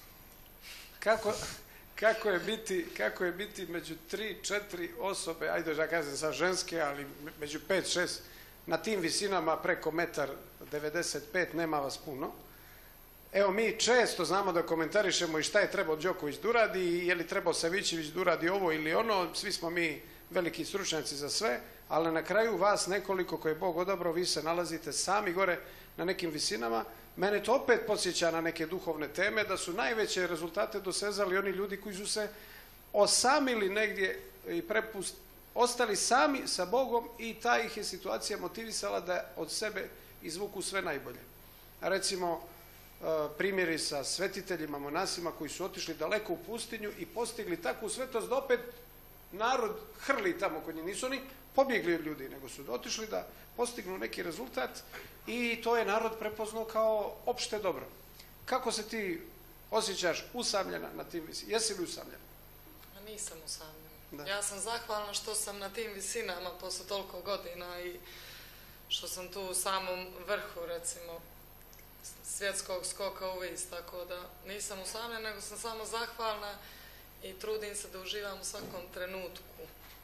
kako, kako, je biti, kako je biti među tri, četiri osobe, ajde da kažem sad ženske, ali među pet, šest, na tim visinama preko metar devedeset pet nema vas puno. Evo, mi često znamo da komentarišemo i šta je trebao Đoković da uradi i je li trebao Savićević da uradi ovo ili ono, svi smo mi veliki stručnjaci za sve, ali na kraju vas nekoliko koje je Bog odabrao, vi se nalazite sami gore na nekim visinama. Mene to opet podsjeća na neke duhovne teme, da su najveće rezultate dosezali oni ljudi koji su se osamili negdje i prepust, ostali sami sa Bogom i ta ih je situacija motivisala da od sebe izvuku sve najbolje. A recimo, primjeri sa svetiteljima, monasima koji su otišli daleko u pustinju i postigli takvu svetost da opet narod hrli tamo kod njih. Nisu oni pobjegli od ljudi, nego su otišli da postignu neki rezultat i to je narod prepoznao kao opšte dobro. Kako se ti osjećaš usamljena na tim visinama? Jesi li usamljena? A nisam usamljena. Da. Ja sam zahvalna što sam na tim visinama posle toliko godina i što sam tu u samom vrhu, recimo, svjetskog skoka u vis, tako da nisam usamljena, nego sam samo zahvalna i trudim se da uživam u svakom trenutku.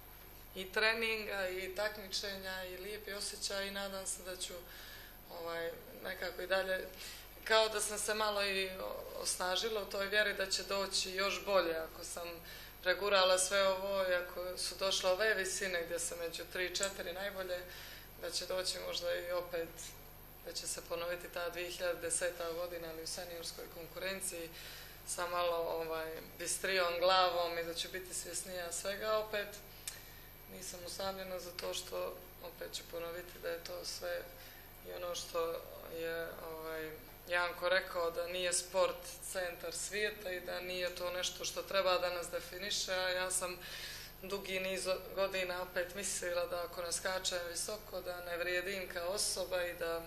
I treninga, i takmičenja, i lijepi osjećaj i nadam se da ću ovaj, nekako i dalje, kao da sam se malo i osnažila u toj vjeri da će doći još bolje ako sam pregurala sve ovo i ako su došle ove visine gdje se među tri četiri najbolje, da će doći možda i opet, da će se ponoviti ta dvije hiljade deseta godina ali u seniorskoj konkurenciji sa malo ovaj, bistrijom glavom i da ću biti svjesnija svega opet. Nisam usamljena zato što opet ću ponoviti da je to sve i ono što je ovaj, Janko rekao da nije sport centar svijeta i da nije to nešto što treba da nas definiše, a ja sam dugi niz godina opet mislila da ako ne skačem visoko da ne vrijedim kao osoba i da,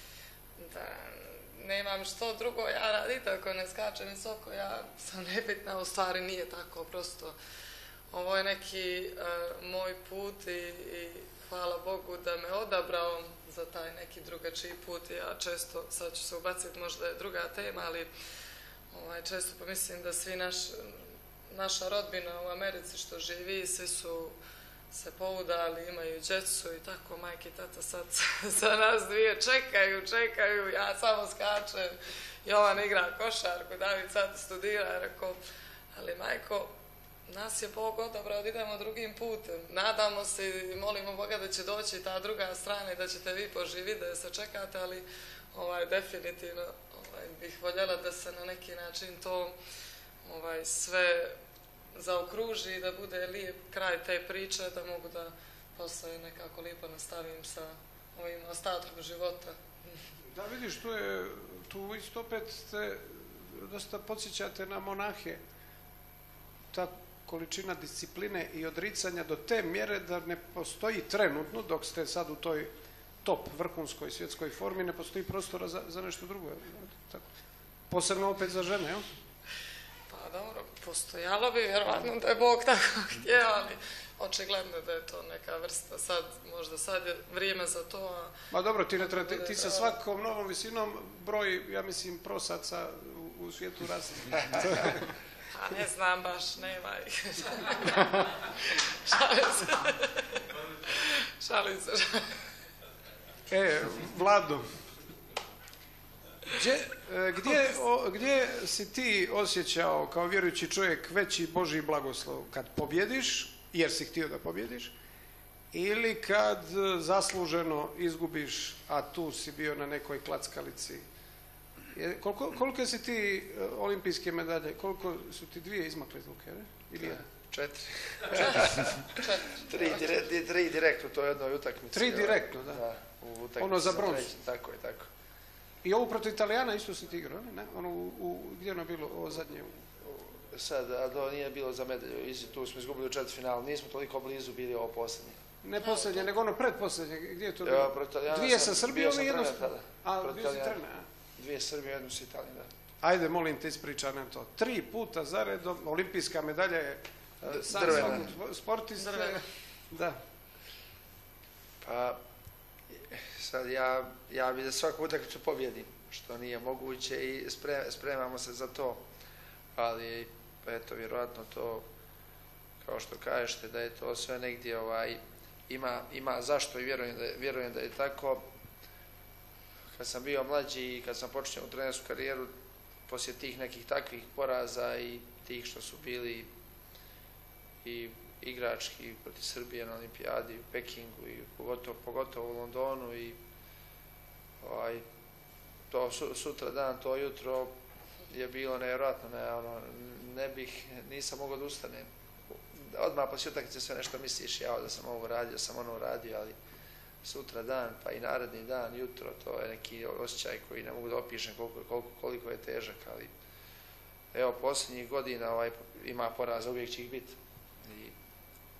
da nemam što drugo ja raditi ako ne skačem visoko, ja sam nebitna, u stvari nije tako, prosto ovo je neki uh, moj put i, i hvala Bogu da me odabrao za taj neki drugačiji put. Ja često, sad ću se ubaciti, možda je druga tema, ali ovaj, često pomislim da svi naš, naša rodbina u Americi što živi, svi su se poudali, imaju djecu i tako, majke i tata sad za nas dvije čekaju, čekaju, ja samo skačem, Jovan igra košarku, David sad studira, rekao, ali majko, nas je Bog odabrao da idemo drugim putem. Nadamo se i molimo Boga da će doći ta druga strana i da ćete vi poživiti, da je se čekate, ali ovaj, definitivno ovaj, bih voljela da se na neki način to ovaj, sve zaokruži i da bude lijep kraj te priče, da mogu da posle nekako lijepo nastavim sa ovim ostatkom života. Da, vidiš, tu je, tu isto opet ste dosta podsjećate na monahe. Ta količina discipline i odricanja do te mjere da ne postoji trenutno, dok ste sad u toj top vrhunskoj svjetskoj formi, ne postoji prostora za, za nešto drugo. Tako. Posebno opet za žene, jel? Pa dobro, postojalo bi, vjerovatno da je Bog tako htio, ali očigledno da je to neka vrsta, sad, možda sad je vrijeme za to. A Ma dobro, ti, ne treba, ti, ti sa svakom novom visinom broj, ja mislim, prosaca u, u svijetu raste. A ne znam baš, nema ih. Šalim se. Šalim se. E, Vlado, gdje, gdje, o, gdje si ti osjećao kao vjerujući čovjek veći Božji blagoslov? Kad pobjediš, jer si htio da pobjediš, ili kad zasluženo izgubiš, a tu si bio na nekoj klackalici? Koliko, koliko si ti olimpijske medalje, koliko su ti dvije izmakle iz ruke, ne? Ili jedna? Četiri. tri, dire, tri direktno, to je jednoj utakmici. Tri direktno, da. Da, u utakmici. Ono za bronz. Tako je, tako. I ovo protiv Italijana isto si ti igrao, ne? Ono, u, u, gdje ono bilo, ovo zadnje? U... Sad, a to nije bilo za medalju, tu smo izgubili u četvrtfinalu, nismo toliko blizu bili ovo posljednje. Ne posljednje, nego ono predposljednje, gdje je to bilo? Ja, dvije sa Srbijom i jedno s... A, protiv bio si trener, a? Dvije Srbije, jednu s Italijom, da. Ajde, molim te, ispričaj nam to. Tri puta zaredom, olimpijska medalja je sam svakog sportista. Da. Pa, sad ja, ja bi da svaku utakmicu pobjedim, što nije moguće i spre, spremamo se za to. Ali, eto, vjerojatno to, kao što kažete, da je to sve negdje ovaj, ima, ima zašto i vjerujem da, vjerujem da je tako. Kad sam bio mlađi i kad sam počeo u trenersku karijeru, poslije tih nekih takvih poraza i tih što su bili i igrački protiv Srbije na olimpijadi u Pekingu i pogotovo, pogotovo u Londonu i ovaj, to su, sutra dan, to jutro je bilo nevjerojatno, ne, ono, ne bih, nisam mogao da ustanem. Odmah poslije utakmice sve nešto misliš, ja da sam ovo radio, da sam ono radio, ali sutra dan, pa i naredni dan, jutro, to je neki osjećaj koji ne mogu da opišem koliko, koliko, koliko je težak, ali evo, posljednjih godina ovaj, ima poraza, uvijek će ih biti. I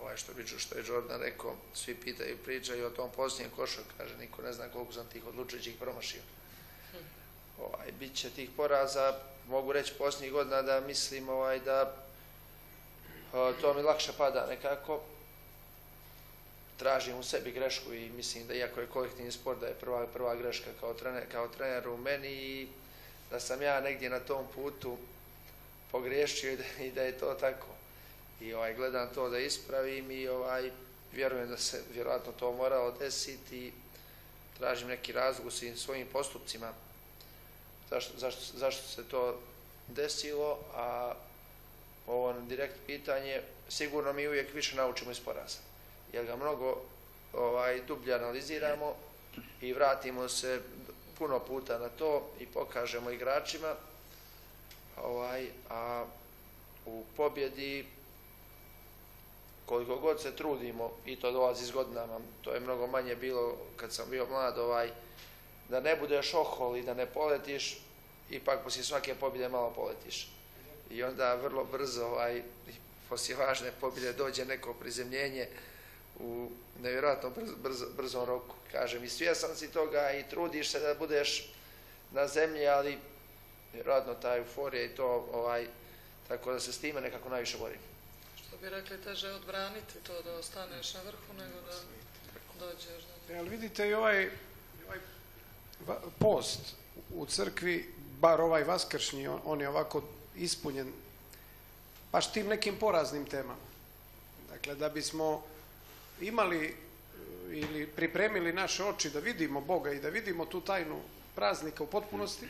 ovaj, što, bi, što je Jordan rekao, svi pitaju, pričaju o tom posljednjem košarku, kaže, niko ne zna koliko sam tih odlučujućih promašio. Ovaj, Biće tih poraza, mogu reći posljednjih godina da mislim ovaj, da o, to mi lakše pada nekako. Tražim u sebi grešku i mislim da iako je kolektivni sport da je prva, prva greška kao trener, kao trener u meni i da sam ja negdje na tom putu pogriješio i da, i da je to tako. I ovaj, gledam to da ispravim i ovaj, vjerujem da se vjerojatno to moralo desiti i tražim neki razlog u svim svojim postupcima zašto, zašto, zašto se to desilo, a ovo direkt pitanje, sigurno mi uvijek više naučimo iz poraza, jer ga mnogo ovaj, dublje analiziramo i vratimo se puno puta na to i pokažemo igračima, ovaj, a u pobjedi koliko god se trudimo, i to dolazi s godinama, to je mnogo manje bilo kad sam bio mlad, ovaj, da ne budeš ohol i da ne poletiš, ipak poslije svake pobjede malo poletiš. I onda vrlo brzo, ovaj, poslije važne pobjede dođe neko prizemljenje u nevjerojatno brzo, brzo, brzom roku. Kažem, i svjestan si toga i trudiš se da budeš na zemlji, ali vjerojatno ta euforija i to, ovaj, tako da se s time nekako najviše borim. Što bi rekli, teže odbraniti to da ostaneš na vrhu nego da dođeš do njega. Ali vidite i ovaj, ovaj post u crkvi, bar ovaj vaskršnji, on, on je ovako ispunjen baš tim nekim poraznim temama. Dakle, da bismo imali ili pripremili naše oči da vidimo Boga i da vidimo tu tajnu praznika u potpunosti,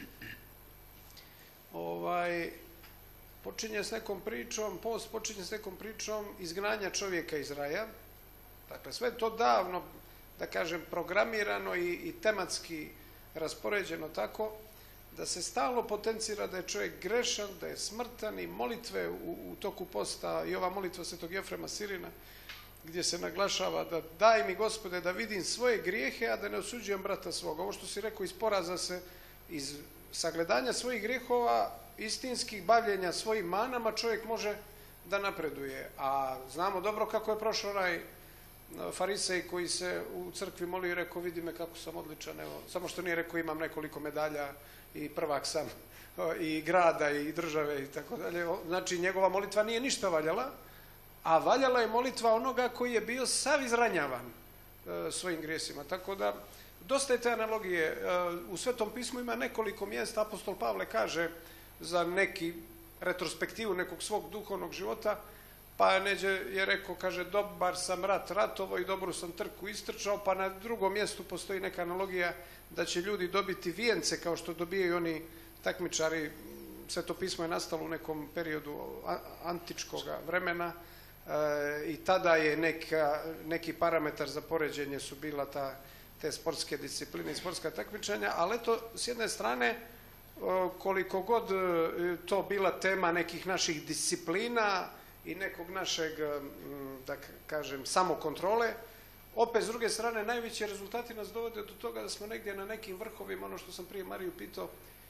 ovaj, počinje s nekom pričom, post počinje s nekom pričom izgnanja čovjeka iz raja. Dakle, sve to davno, da kažem, programirano i, i tematski raspoređeno tako da se stalno potencira da je čovjek grešan, da je smrtan i molitve u, u toku posta i ova molitva svetog Jefrema Sirina gdje se naglašava da daj mi Gospode da vidim svoje grijehe, a da ne osuđujem brata svoga. Ovo što si rekao, iz poraza se, iz sagledanja svojih grijehova, istinskih bavljenja svojim manama, čovjek može da napreduje. A znamo dobro kako je prošao onaj farisej koji se u crkvi molio i rekao, vidi me kako sam odličan, evo, samo što nije rekao imam nekoliko medalja i prvak sam i grada i države i tako dalje. Znači, njegova molitva nije ništa valjala, a valjala je molitva onoga koji je bio sav izranjavan e, svojim grijesima. Tako da, dosta je te analogije. E, u Svetom pismu ima nekoliko mjesta, apostol Pavle kaže za neki retrospektivu nekog svog duhovnog života, pa neđe je rekao, kaže, dobar sam rat ratovo i dobru sam trku istrčao, pa na drugom mjestu postoji neka analogija da će ljudi dobiti vijence kao što dobijaju oni takmičari. Sveto pismo je nastalo u nekom periodu antičkog vremena e, i tada je neka, neki parametar za poređenje su bila ta, te sportske discipline i sportska takmičenja, ali eto, s jedne strane, koliko god to bila tema nekih naših disciplina i nekog našeg, da kažem, samokontrole, opet s druge strane najveći rezultati nas dovode do toga da smo negdje na nekim vrhovima, ono što sam prije Mariju pitao,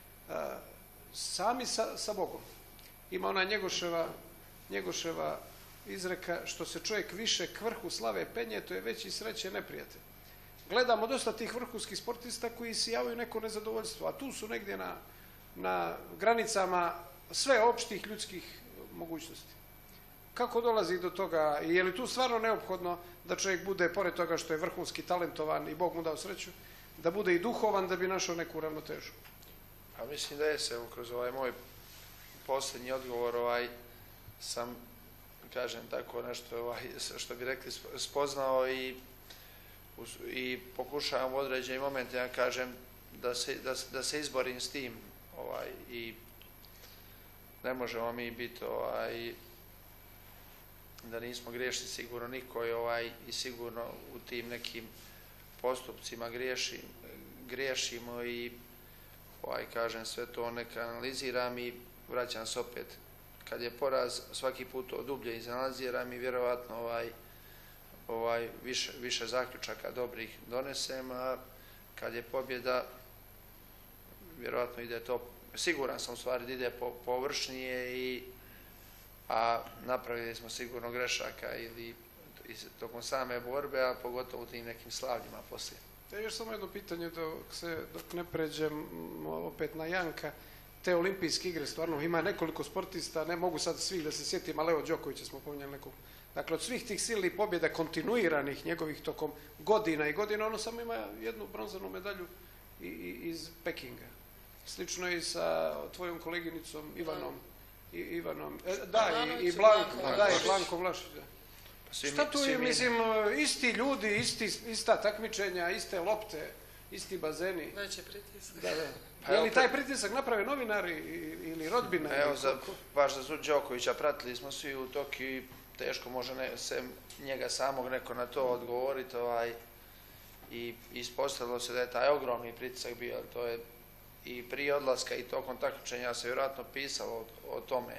sami sa, sa Bogom. Ima ona Njegoševa, Njegoševa izreka, što se čovjek više k vrhu slave penje, to je veći sreće neprijatelj. Gledamo dosta tih vrhunskih sportista koji isijavaju neko nezadovoljstvo, a tu su negdje na, na granicama sve opštih ljudskih mogućnosti. Kako dolazi do toga i je li tu stvarno neophodno da čovjek bude, pored toga što je vrhunski talentovan i Bog mu dao sreću, da bude i duhovan da bi našao neku ravnotežu? A mislim da je se, kroz ovaj moj posljednji odgovor, ovaj, sam, kažem tako, nešto, ovaj, što bi rekli, spoznao i, i pokušavam u određenim momentima, ja kažem, da se, da, da se izborim s tim, ovaj, i ne možemo mi biti, ovaj, da nismo griješni sigurno niko, ovaj, i sigurno u tim nekim postupcima griješim, griješimo i ovaj, kažem, sve to neka analiziram i vraćam se opet. Kad je poraz, svaki put to dublje izanaliziram i vjerovatno ovaj, ovaj, više, više zaključaka dobrih donesem, a kad je pobjeda, vjerovatno ide to, siguran sam u stvari da ide po, površnije, i, a napravili smo sigurno grešaka ili i tokom same borbe, a pogotovo u tim nekim slavljima poslije. Ja još samo jedno pitanje dok, se, dok ne pređem opet na Janka. Te olimpijske igre, stvarno ima nekoliko sportista, ne mogu sad svih da se sjetim, ali evo Đokovića smo pominjali nekog. Dakle, od svih tih silnih pobjeda kontinuiranih njegovih tokom godina i godina, ono samo ima jednu bronzanu medalju i, i, iz Pekinga. Slično i sa tvojom koleginicom Ivanom. I, Ivanom e, da, i, i Blanko, da, i Blanko Vlašić, da. Svi, Šta tu je, mislim, isti ljudi, isti, ista takmičenja, iste lopte, isti bazeni. Veći pritisak. Da, da. Pa je li taj pritisak naprave novinari ili rodbina? Evo, za, baš za Đokovića pratili smo svi u Tokiju i teško može ne, se njega samog neko na to odgovoriti. Ovaj, I ispostavilo se da je taj ogromni pritisak bio, to je i prije odlaska i tokom takmičenja se vjerojatno pisalo o, o tome.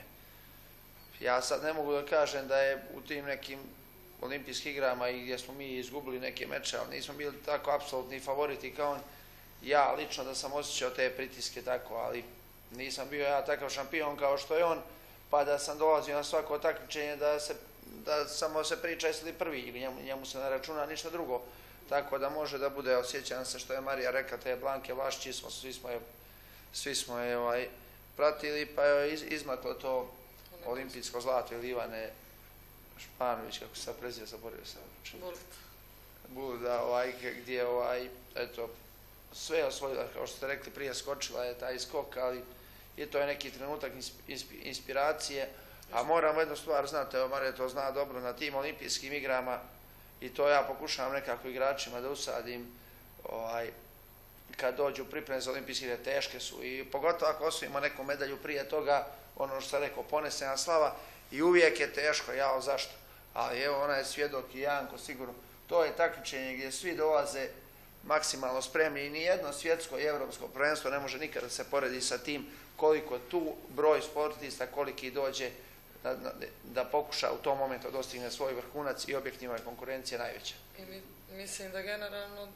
Ja sad ne mogu da kažem da je u tim nekim olimpijskim igrama i gdje smo mi izgubili neke meče, ali nismo bili tako apsolutni favoriti kao on. Ja lično da sam osjećao te pritiske tako, ali nisam bio ja takav šampion kao što je on, pa da sam dolazio na svako takmičenje da, se, da samo se priča jesi li prvi ili njemu, njemu se ne računa ništa drugo. Tako da može da bude, osjećam se što je Marija rekla, te Blanke Vlašić, smo, svi smo je, svi smo je ovaj, pratili, pa je iz, izmaklo to olimpijsko zlato ili Ivane Španović, kako se sad preziva, zaboravio sam. Bulut. Bulut, da, ovaj, gdje ovaj, eto, sve osvojila, kao što ste rekli, prije skočila je taj skok, ali je to je neki trenutak inspiracije, a moramo jednu stvar znati, evo Marija to zna dobro, na tim olimpijskim igrama, i to ja pokušavam nekako igračima da usadim, ovaj, kad dođu pripreme za olimpijske igre, teške su i pogotovo ako osvojimo neku medalju prije toga, ono što sam rekao, ponesena slava i uvijek je teško, jao zašto, ali evo ona je svjedok i Janko sigurno, to je takmičenje gdje svi dolaze maksimalno spremni i nijedno svjetsko i evropsko prvenstvo ne može nikada se poredi sa tim koliko tu broj sportista, koliki dođe da, da, da pokuša u tom momentu dostigne svoj vrhunac i objektivna je konkurencija najveća. I mi, mislim da generalno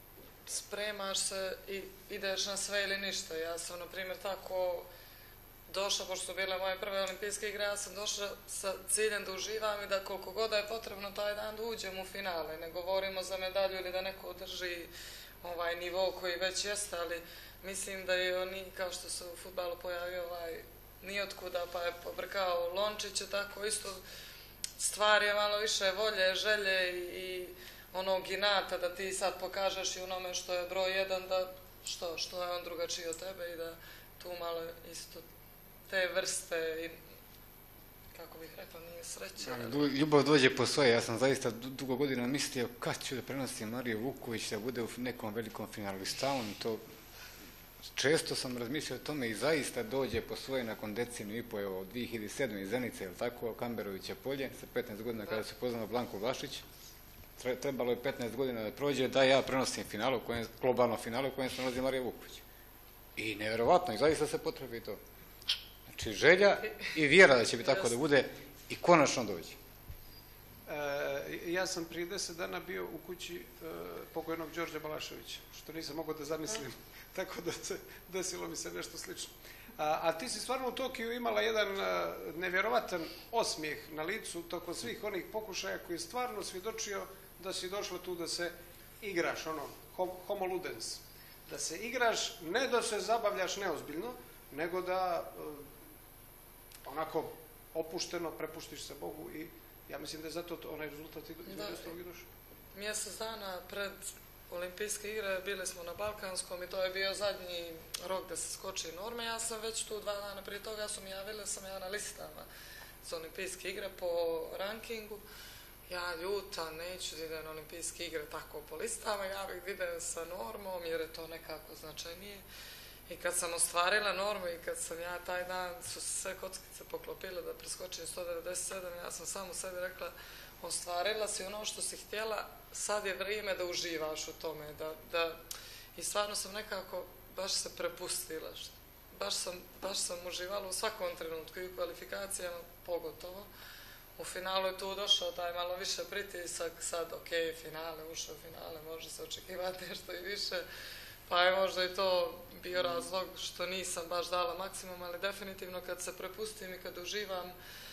spremaš se i ideš na sve ili ništa. Ja sam, na primjer, tako došla, pošto su bile moje prve olimpijske igre, ja sam došla sa ciljem da uživam i da koliko god je potrebno taj dan da uđem u finale. Ne govorimo za medalju ili da neko održi ovaj nivo koji već jeste, ali mislim da je oni, kao što se u fudbalu pojavio ovaj nijotkuda, pa je pobrkao Lončića, tako isto stvar je malo više volje, želje i, i onog inata da ti sad pokažeš i onome što je broj jedan, da što, što je on drugačiji od tebe i da tu malo isto te vrste i kako bih rekla, nije sreća. Ljubav dođe po svoje, ja sam zaista dugo godina mislio kad ću da prenosim Mariju Vuković da bude u nekom velikom finalu i stalno to često sam razmišljao o tome i zaista dođe po svoje nakon deceniju i po, evo, dvije hiljade sedme iz Zenice, je li tako, Kamberovića polje, sa petnaest godina kada se poznao Blanko Vlašić, trebalo je petnaest godina da prođe da ja prenosim finalu, kojem, globalno finalu u kojem se nalazi Marija Vuković. I nevjerovatno, i zaista se potrebi to. Znači želja i vjera da će biti tako da bude i konačno dođe. E, ja sam prije deset dana bio u kući e, pokojnog Đorđa Balaševića, što nisam mogao da zamislim. Tako da se desilo mi se nešto slično. A, a ti si stvarno u Tokiju imala jedan a, nevjerovatan osmijeh na licu tokom svih onih pokušaja koji je stvarno svjedočio da si došla tu da se igraš, ono, homo ludens. Da se igraš, ne da se zabavljaš neozbiljno, nego da a, onako opušteno prepuštiš se Bogu i ja mislim da je zato to, onaj rezultat i došao. Mjesec dana pred olimpijske igre bili smo na Balkanskom i to je bio zadnji rok da se skoči norme. Ja sam već tu dva dana prije toga su mi javili, sam ja na listama za olimpijske igre po rankingu. Ja ljuta, neću da idem na olimpijske igre tako po listama, ja bih idem sa normom jer je to nekako značajnije. I kad sam ostvarila normu i kad sam ja taj dan, su sve kockice poklopile da preskočim sto devedeset sedam, ja sam samo sebi rekla ostvarila si ono što si htjela, sad je vrijeme da uživaš u tome, da, da, i stvarno sam nekako baš se prepustila, baš sam, baš sam uživala u svakom trenutku i u kvalifikacijama pogotovo. U finalu je tu došao taj malo više pritisak, sad ok, finale, ušao u finale, može se očekivati nešto i više, pa je možda i to bio razlog što nisam baš dala maksimum, ali definitivno kad se prepustim i kad uživam,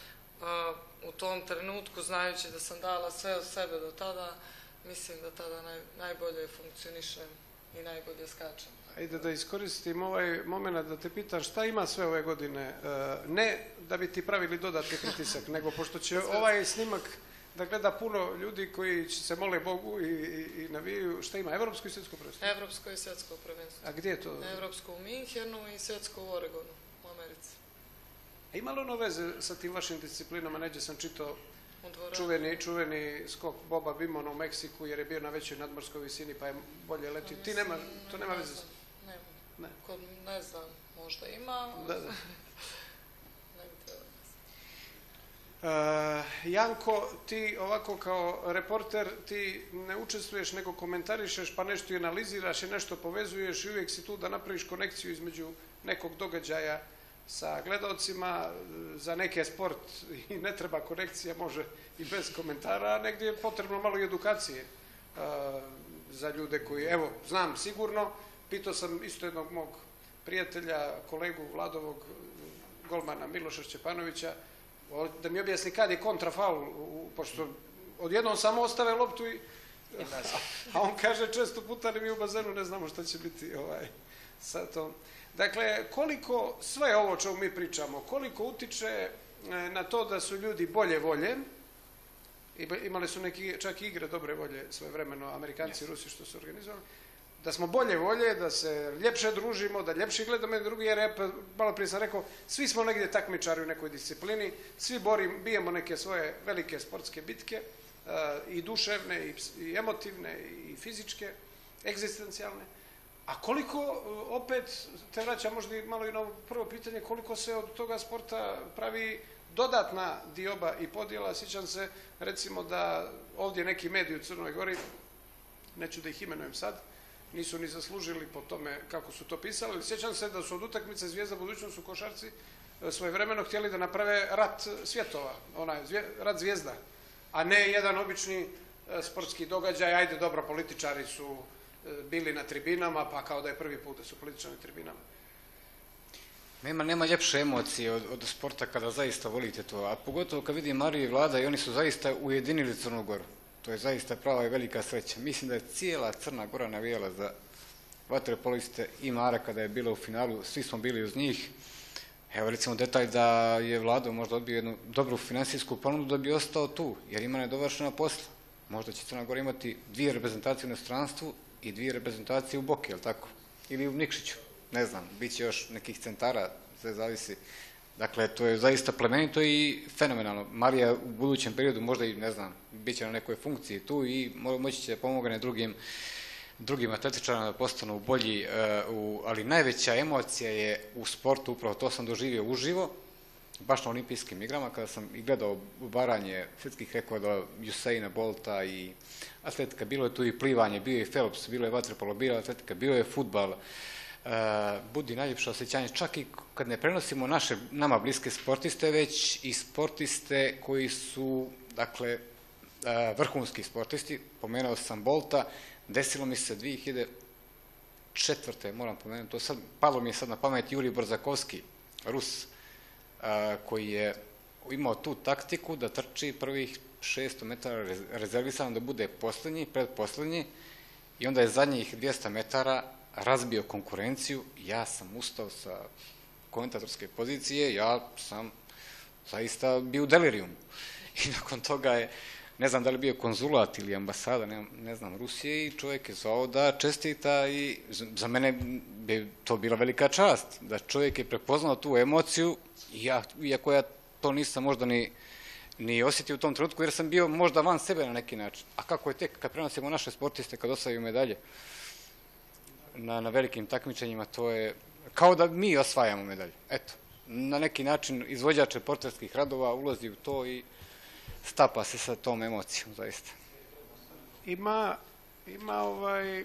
u tom trenutku, znajući da sam dala sve od sebe do tada, mislim da tada naj, najbolje funkcionišem i najbolje skačem. Ajde da iskoristim ovaj moment da te pitam šta ima sve ove godine, ne da bi ti pravili dodatni pritisak, nego pošto će ovaj snimak da gleda puno ljudi koji se mole Bogu i, i, i navijaju, šta ima, evropsko i svjetsko prvenstvo? Evropsko i svjetsko prvenstvo. A gdje je to? Evropsko u Minhenu i svjetsko u Oregonu, u Americi. A ima li ono veze sa tim vašim disciplinama? Neđe sam čitao čuveni, čuveni skok Boba Bimona u Meksiku jer je bio na većoj nadmorskoj visini pa je bolje letio. Ti nema, to nema veze? Nema. Ne. Kod, ne znam, možda ima. Da, da. Uh, Janko, ti ovako kao reporter, ti ne učestvuješ nego komentarišeš pa nešto i analiziraš i nešto povezuješ i uvijek si tu da napraviš konekciju između nekog događaja sa gledalcima. Za neke sport i ne treba konekcija, može i bez komentara, a negdje je potrebno malo i edukacije uh, za ljude koji, evo, znam sigurno, pitao sam isto jednog mog prijatelja, kolegu Vladovog, golmana Miloša Šćepanovića, da mi objasni kad je kontrafaul, pošto odjednom samo ostave loptu i... A on kaže često puta mi u bazenu ne znamo šta će biti ovaj, sa tom. Dakle, koliko sve ovo čemu mi pričamo, koliko utiče na to da su ljudi bolje volje, imali su neki čak i igre dobre volje svojevremeno, Amerikanci i Rusi što su organizovali, da smo bolje volje, da se ljepše družimo, da ljepše gledamo jedan drugi, jer malo prije sam rekao, svi smo negdje takmičari u nekoj disciplini, svi borim, bijemo neke svoje velike sportske bitke, i duševne, i emotivne, i fizičke, egzistencijalne. A koliko, opet, te vraća možda i malo i na ovo prvo pitanje, koliko se od toga sporta pravi dodatna dioba i podjela. Sjećam se, recimo, da ovdje neki mediji u Crnoj Gori, neću da ih imenujem sad, nisu ni zaslužili po tome kako su to pisali, ali sjećam se da su od utakmice Zvijezda budućnost u košarci svojevremeno htjeli da naprave rat svjetova, onaj rat zvijezda, a ne jedan obični sportski događaj. Ajde, dobro, političari su bili na tribinama, pa kao da je prvi put da su političari na tribinama. Nema, nema ljepše emocije od, od sporta kada zaista volite to, a pogotovo kad vidim Mariju i Vlada i oni su zaista ujedinili Crnu Goru. To je zaista prava i velika sreća. Mislim da je cijela Crna Gora navijala za vaterpoliste i Mara kada je bila u finalu, svi smo bili uz njih. Evo recimo detalj da je Vlado možda odbio jednu dobru finansijsku ponudu da bi ostao tu, jer ima nedovršena posla. Možda će Crna Gora imati dvije reprezentacije u inostranstvu i dvije reprezentacije u Boki, jel tako? Ili u Nikšiću, ne znam, bit će još nekih centara, sve zavisi. Dakle, to je zaista plemenito i fenomenalno. Marija u budućem periodu možda i, ne znam, bit će na nekoj funkciji tu i moći će pomogne drugim, drugim atletičarima da postanu bolji, uh, ali najveća emocija je u sportu, upravo to sam doživio uživo, baš na olimpijskim igrama, kada sam i gledao varanje svjetskih rekorda Usaina Bolta i atletika, bilo je tu i plivanje, bio je Phelps, bilo je vaterpolo, bilo je atletika, bio je fudbal. Uh, budi najljepše osjećanje, čak i kad ne prenosimo naše, nama bliske sportiste, već i sportiste koji su, dakle, uh, vrhunski sportisti. Pomenuo sam Bolta, desilo mi se dvije hiljade četvrte, moram pomenuti, to sad, palo mi je sad na pamet Jurij Borzakovski, Rus, uh, koji je imao tu taktiku da trči prvih šesto metara rezervisan, da bude posljednji, predposljednji, i onda je zadnjih dvjesto metara razbio konkurenciju. Ja sam ustao sa komentatorske pozicije, ja sam zaista bio u delirijumu. I nakon toga je, ne znam da li bio konzulat ili ambasada, ne, ne znam, Rusije, i čovjek je zvao da čestita i za mene bi to bila velika čast, da čovjek je prepoznao tu emociju, i ja, iako ja to nisam možda ni, ni osjetio u tom trenutku, jer sam bio možda van sebe na neki način. A kako je tek kad prenosimo naše sportiste, kad osvajaju medalje na, na velikim takmičenjima, to je kao da mi osvajamo medalje. Eto, na neki način izvođač reporterskih radova ulazi u to i stapa se sa tom emocijom, zaista. Ima, ima ovaj...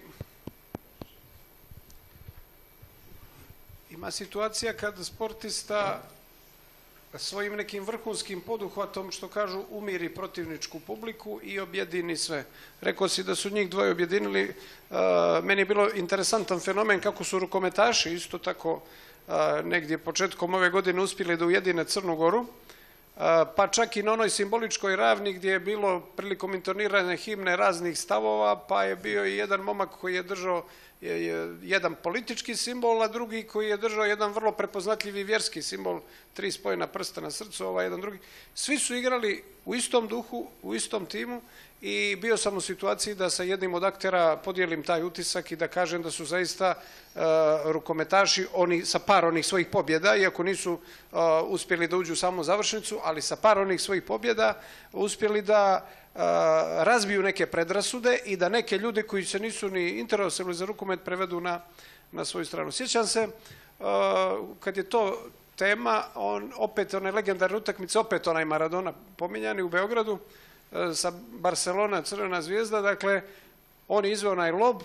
Ima situacija kada sportista svojim nekim vrhunskim poduhvatom, što kažu, umiri protivničku publiku i objedini sve. Rekao si da su njih dvoje objedinili. Meni je bilo interesantan fenomen kako su rukometaši isto tako negdje početkom ove godine uspjeli da ujedine Crnu Goru. pa čak i na onoj simboličkoj ravni gdje je bilo prilikom intoniranja himne raznih stavova, pa je bio i jedan momak koji je držao jedan politički simbol, a drugi koji je držao jedan vrlo prepoznatljivi vjerski simbol, tri spojena prsta na srcu, ovaj jedan drugi. Svi su igrali u istom duhu, u istom timu i bio sam u situaciji da sa jednim od aktera podijelim taj utisak i da kažem da su zaista uh, rukometaši oni, sa par onih svojih pobjeda, iako nisu uh, uspjeli da uđu u samu završnicu, ali sa par onih svojih pobjeda uspjeli da uh, razbiju neke predrasude i da neke ljude koji se nisu ni interesovali za rukomet prevedu na, na svoju stranu. Sjećam se uh, kad je to tema, on opet one legendarne utakmice, opet onaj Maradona pominjani u Beogradu, sa Barcelona, Crvena zvijezda, dakle, on je izveo onaj lob,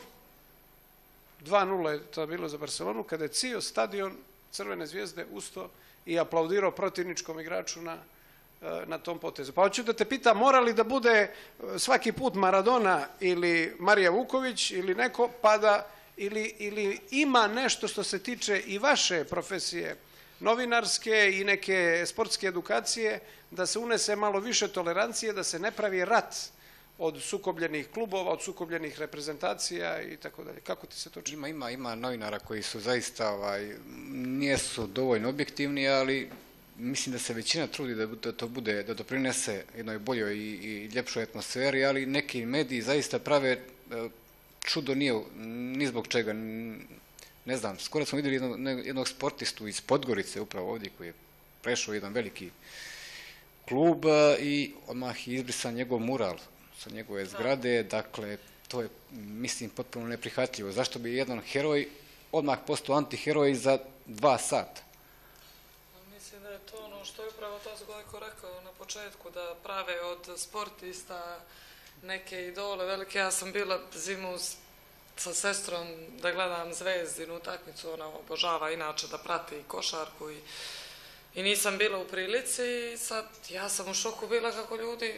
dva nula je to bilo za Barcelonu, kada je cijel stadion Crvene zvijezde usto i aplaudirao protivničkom igraču na, na tom potezu. Pa hoću da te pitam, mora li da bude svaki put Maradona ili Marija Vuković ili neko, pa da, ili, ili ima nešto što se tiče i vaše profesije, novinarske i neke sportske edukacije, da se unese malo više tolerancije, da se ne pravi rat od sukobljenih klubova, od sukobljenih reprezentacija i tako dalje. Kako ti se to čini? Ima, ima, ima novinara koji su zaista, ovaj, nisu dovoljno objektivni, ali mislim da se većina trudi da, da to bude, da doprinese jednoj boljoj i, i ljepšoj atmosferi, ali neki mediji zaista prave čudo nije, ni zbog čega. Ne znam, skoro smo vidjeli jednog, jednog sportistu iz Podgorice, upravo ovdje, koji je prešao jedan veliki klub i odmah je izbrisan njegov mural sa njegove zgrade. Dakle, to je, mislim, potpuno neprihvatljivo. Zašto bi jedan heroj odmah postao antiheroj za dva sata? Mislim da je to ono što je upravo to Zgojko rekao na početku, da prave od sportista neke idole velike. Ja sam bila zimu sa sestrom da gledam Zvezdinu utakmicu, ona obožava inače da prati i košarku i, i nisam bila u prilici i sad ja sam u šoku bila kako ljudi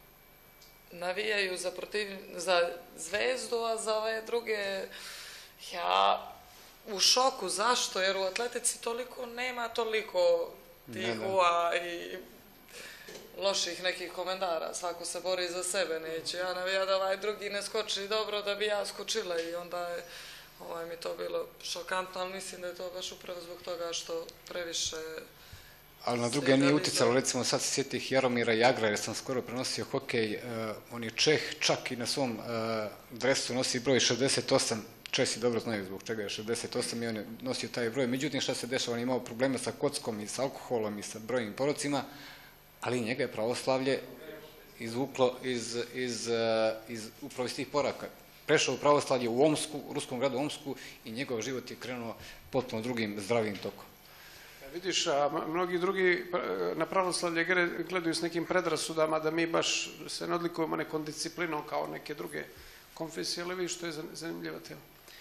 navijaju za, protiv, za Zvezdu, a za ove druge ja u šoku. Zašto? Jer u atletici toliko nema toliko tihua i loših nekih komentara, svako se bori za sebe, neće ja navija da ovaj drugi ne skoči dobro da bi ja skočila i onda je ovaj, mi to bilo šokantno, ali mislim da je to baš upravo zbog toga što previše... Ali na druge nije uticalo, recimo sad se sjetih Jaromira Jagra, jer sam skoro prenosio hokej, uh, on je Čeh, čak i na svom uh, dresu nosi broj šezdeset osam, Česi dobro znaju zbog čega je šezdeset osam i on je nosio taj broj, međutim šta se dešava, on je imao probleme sa kockom i sa alkoholom i sa brojnim porocima, ali njega je pravoslavlje izvuklo iz, iz, iz, upravo iz tih poraka. Prešao u pravoslavlje u Omsku, u ruskom gradu Omsku i njegov život je krenuo potpuno drugim zdravim tokom. Vidiš, a mnogi drugi na pravoslavlje gledaju s nekim predrasudama da mi baš se ne odlikujemo nekom disciplinom kao neke druge konfesije, ali vidiš što je zanimljiva tema.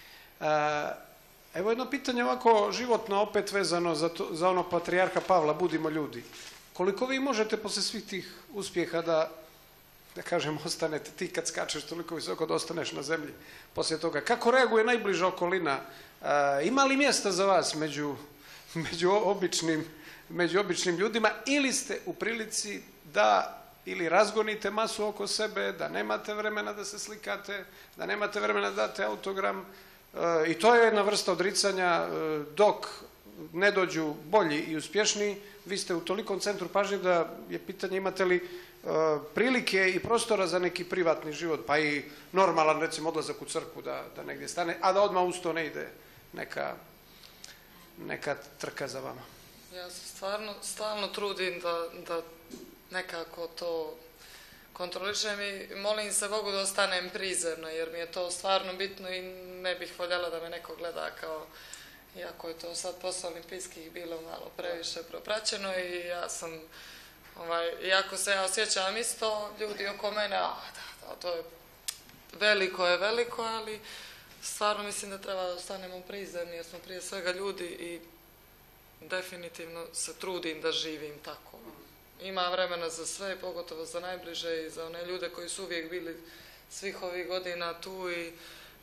Evo jedno pitanje ovako životno opet vezano za, to, za onog patrijarha Pavla, budimo ljudi. Koliko vi možete posle svih tih uspjeha da, da kažem, ostanete ti kad skačeš toliko visoko da ostaneš na zemlji poslije toga? Kako reaguje najbliža okolina? E, ima li mjesta za vas među, među, običnim, među običnim ljudima ili ste u prilici da ili razgonite masu oko sebe, da nemate vremena da se slikate, da nemate vremena da date autogram? E, I to je jedna vrsta odricanja e, dok ne dođu bolji i uspješniji. Vi ste u tolikom centru pažnje da je pitanje imate li uh, prilike i prostora za neki privatni život, pa i normalan, recimo, odlazak u crkvu da, da negdje stane, a da odmah uz to ne ide neka, neka trka za vama. Ja se stvarno stalno trudim da, da nekako to kontrolišem i molim se Bogu da ostanem prizemna, jer mi je to stvarno bitno i ne bih voljela da me neko gleda kao... Iako je to sad posle olimpijskih bilo malo previše propraćeno i ja sam, ovaj, iako se ja osjećam isto, ljudi oko mene, a da, da, to je veliko je veliko, ali stvarno mislim da treba da ostanemo prizemni jer smo prije svega ljudi i definitivno se trudim da živim tako. Ima vremena za sve, pogotovo za najbliže i za one ljude koji su uvijek bili svih ovih godina tu i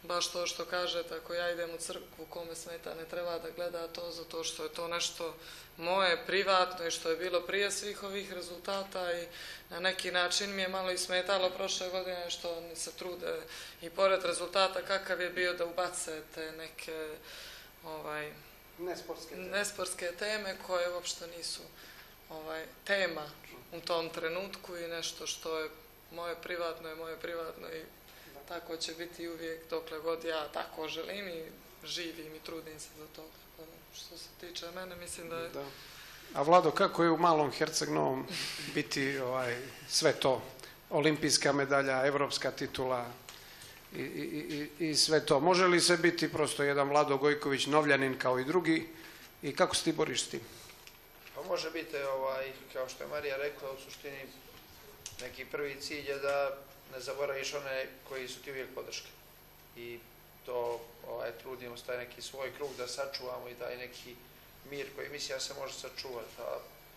baš to što kažete, ako ja idem u crkvu, kome smeta ne treba da gleda to, zato što je to nešto moje, privatno i što je bilo prije svih ovih rezultata i na neki način mi je malo i smetalo prošle godine što oni se trude i pored rezultata kakav je bio da ubace te neke ovaj, nesportske teme. nesportske teme koje uopšte nisu ovaj, tema u tom trenutku i nešto što je moje privatno je moje privatno i tako će biti uvijek dokle god ja tako želim i živim i trudim se za to. Što se tiče mene, mislim da je... Da. A Vlado, kako je u Malom Herceg-Novom biti ovaj, sve to? Olimpijska medalja, evropska titula i, i, i, i sve to. Može li se biti prosto jedan Vlado Gojković novljanin kao i drugi i kako se ti boriš s tim? Pa može biti, ovaj, kao što je Marija rekla, u suštini neki prvi cilj je da ne zaboraviš one koji su ti uvijek podrške. I to ovaj, trudimo se taj neki svoj krug da sačuvamo i taj neki mir koji mislim da se može sačuvati. A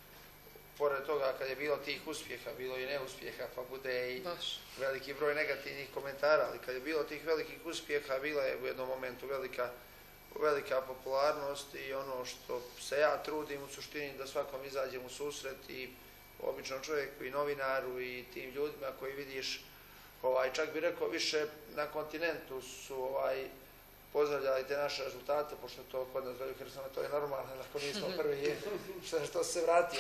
pored toga kad je bilo tih uspjeha, bilo i neuspjeha, pa bude i Baš. veliki broj negativnih komentara, ali kad je bilo tih velikih uspjeha, bila je u jednom momentu velika, velika popularnost i ono što se ja trudim u suštini da svakom izađem u susret i običnom čovjeku i novinaru i tim ljudima koji vidiš, ovaj, čak bi rekao više na kontinentu su ovaj, pozdravljali te naše rezultate, pošto to kod nas velike Hrvatske, to je normalno, ako nismo prvi, što, što se vratio.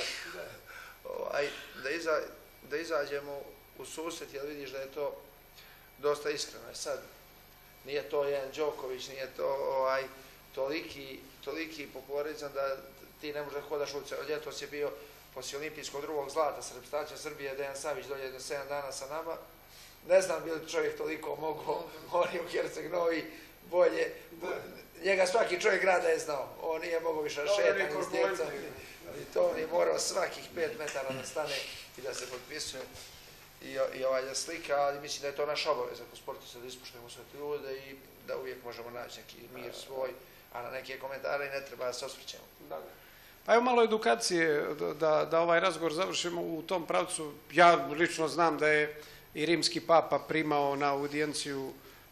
Ovaj, da, iza, da izađemo u susret, jer vidiš da je to dosta iskreno. Sad, nije to jedan Đoković, nije to ovaj, toliki, toliki popularizam da ti ne možeš da hodaš ulice. Od ljetos je bio poslije olimpijskog drugog zlata sa reprezentacijom Srbije, Dejan Savić dolje do sedam dana sa nama. Ne znam bi li čovjek toliko mogao, on je u Herceg-Novi bolje, njega svaki čovjek grada je znao, on nije mogao više šetati s djecom i to on je morao svakih pet metara da stane i da se potpisuje i, i ovaj da slika, ali mislim da je to naša obaveza ako sportista da ispuštujemo sve te ljude i da uvijek možemo naći neki mir svoj, a na neke komentare ne treba da se osvrćemo. Pa evo malo edukacije da, da ovaj razgovor završimo u tom pravcu. Ja lično znam da je i rimski papa primao na audijenciju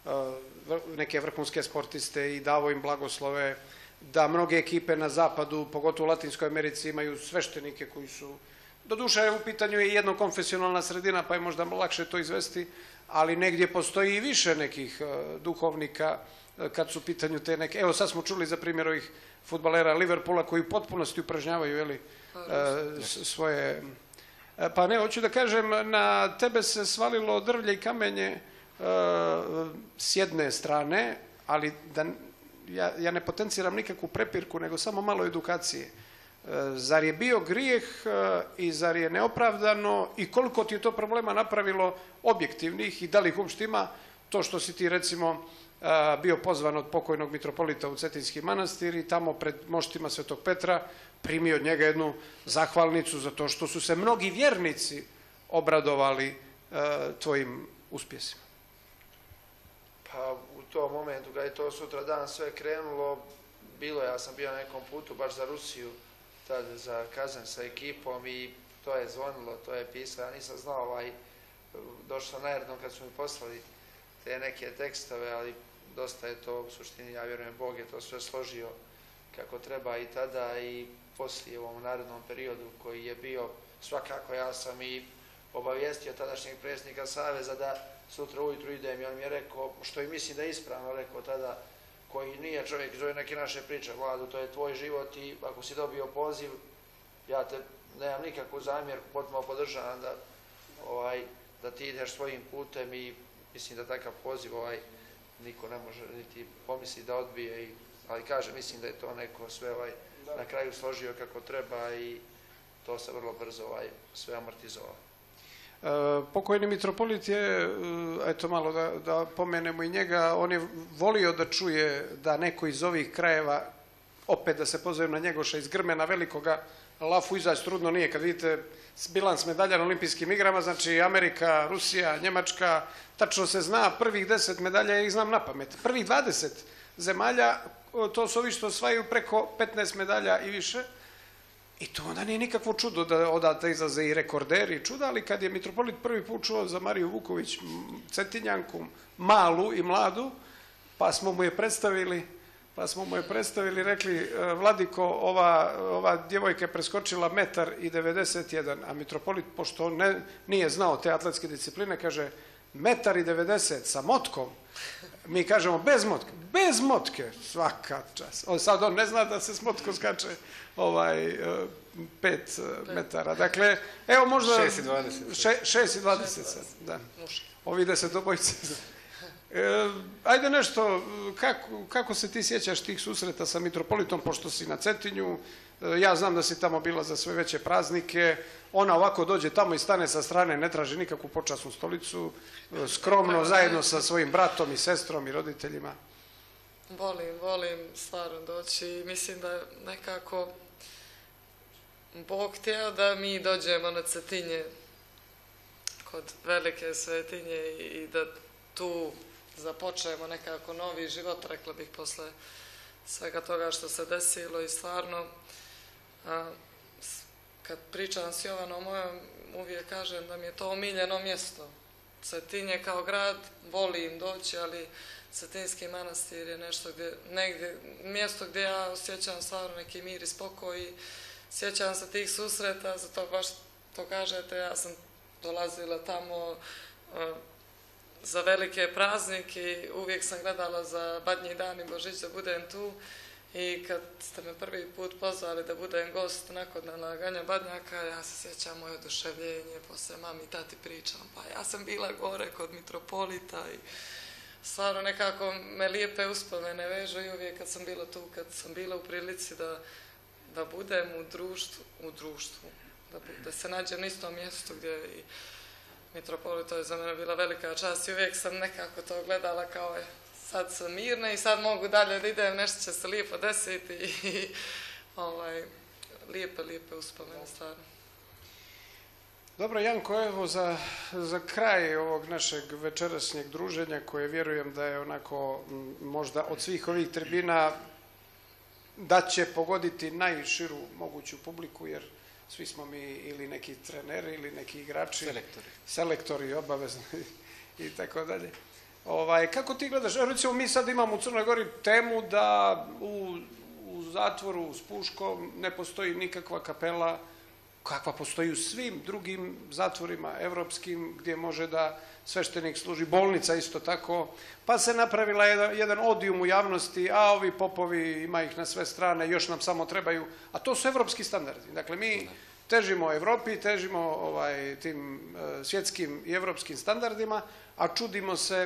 neke vrhunske sportiste i davo im blagoslove, da mnoge ekipe na zapadu, pogotovo u Latinskoj Americi, imaju sveštenike koji su, doduše u pitanju je jednokonfesionalna sredina, pa je možda lakše to izvesti, ali negdje postoji i više nekih duhovnika kad su u pitanju te neke, evo sad smo čuli za primjer ovih fudbalera Liverpoola koji u potpunosti upražnjavaju jeli, svoje... Pa ne, hoću da kažem, na tebe se svalilo drvlje i kamenje s jedne strane, ali da ja, ja ne potenciram nikakvu prepirku, nego samo malo edukacije. Zar je bio grijeh i zar je neopravdano i koliko ti je to problema napravilo objektivnih i da li ih uopšte ima to što si ti recimo bio pozvan od pokojnog mitropolita u Cetinski manastir i tamo pred moštima Svetog Petra primio od njega jednu zahvalnicu za to što su se mnogi vjernici obradovali tvojim uspjesima. Pa u tom momentu kad je to sutra dan sve krenulo, bilo je, ja sam bio na nekom putu baš za Rusiju, tada za Kazan sa ekipom i to je zvonilo, to je pisao, ja nisam znao, ovaj, došao sam najednom kad su mi poslali te neke tekstove, ali dosta je to u suštini, ja vjerujem, Bog je to sve složio kako treba i tada i poslije u ovom narednom periodu koji je bio, svakako ja sam i obavijestio tadašnjeg predsjednika Saveza da sutra ujutru idem i on mi je rekao, što i mislim da je ispravno rekao tada, koji nije čovjek iz ove neke naše priče, Vladu, to je tvoj život i ako si dobio poziv, ja te nemam nikakvu zamjerku, potpuno podržavam da, ovaj, da ti ideš svojim putem i mislim da takav poziv ovaj, niko ne može niti pomisli da odbije, i, ali kaže, mislim da je to neko sve ovaj, na kraju složio kako treba i to se vrlo brzo ovaj, sve amortizovalo. Pokojni mitropolit je, eto malo da, da pomenemo i njega, on je volio da čuje da neko iz ovih krajeva, opet da se pozovem na Njegoša iz Grmena velikoga, lafu izaći trudno nije. Kad vidite bilans medalja na olimpijskim igrama, znači Amerika, Rusija, Njemačka, tačno se zna prvih deset medalja, ja ih znam na pamet. Prvih dvadeset zemalja, to su ovi što osvajaju preko petnaest medalja i više. I to onda nije nikakvo čudo da odate izlaze i rekorderi i čuda, ali kad je mitropolit prvi put čuo za Mariju Vuković, Cetinjanku, malu i mladu, pa smo mu je predstavili, pa smo mu je predstavili, rekli, Vladiko, ova, ova djevojka je preskočila metar i devedeset jedan, a mitropolit, pošto on ne, nije znao te atletske discipline, kaže, metar i devedeset sa motkom, mi kažemo bez motke, bez motke, svaka čast. O, sad on ne zna da se s motkom skače ovaj, pet metara. Dakle, evo možda... šest i dvadeset. Še, šest i dvadeset, da. Ovi deset obojice. E, ajde nešto, kako, kako se ti sjećaš tih susreta sa mitropolitom, pošto si na Cetinju, e, ja znam da si tamo bila za sve veće praznike, ona ovako dođe tamo i stane sa strane, ne traži nikakvu počasnu stolicu, e, skromno, zajedno sa svojim bratom i sestrom i roditeljima. Volim, volim stvarno doći i mislim da nekako Bog htio da mi dođemo na Cetinje kod velike svetinje i da tu započnemo nekako novi život, rekla bih, posle svega toga što se desilo i stvarno a, kad pričam s Jovanom mojom, uvijek kažem da mi je to omiljeno mjesto. Cetinje kao grad, volim doći, ali Cetinski manastir je nešto gdje, negdje, mjesto gdje ja osjećam stvarno neki mir i spokoj i sjećam se tih susreta, zato baš to kažete, ja sam dolazila tamo uh, za velike praznike i uvijek sam gledala za Badnji dan i Božić da budem tu i kad ste me prvi put pozvali da budem gost nakon nalaganja badnjaka, ja se sjećam moje oduševljenje, poslije mami i tati pričam, pa ja sam bila gore kod mitropolita i stvarno nekako me lijepe uspomene vežu i uvijek kad sam bila tu, kad sam bila u prilici da, da budem u društvu, u društvu, da, da se nađem na istom mjestu gdje i mitropolit, to je za mene bila velika čast i uvijek sam nekako to gledala kao je, sad sam mirna i sad mogu dalje da idem, nešto će se lijepo desiti i ovaj, lijepe, lijepe uspomene stvarno. Dobro, Janko, evo za, za kraj ovog našeg večerašnjeg druženja, koje vjerujem da je onako možda od svih ovih tribina da će pogoditi najširu moguću publiku, jer svi smo mi ili neki treneri ili neki igrači, selektori, selektori obavezno i tako dalje. Ovaj, kako ti gledaš? Recimo, mi sad imamo u Crnoj Gori temu da u, u zatvoru s puškom ne postoji nikakva kapela kakva postoji u svim drugim zatvorima evropskim, gdje može da sveštenik služi, bolnica isto tako, pa se napravila jedan, jedan odijum u javnosti, a ovi popovi, ima ih na sve strane, još nam samo trebaju, a to su evropski standardi. Dakle, mi težimo Evropi, težimo ovaj, tim uh, svjetskim i evropskim standardima, a čudimo se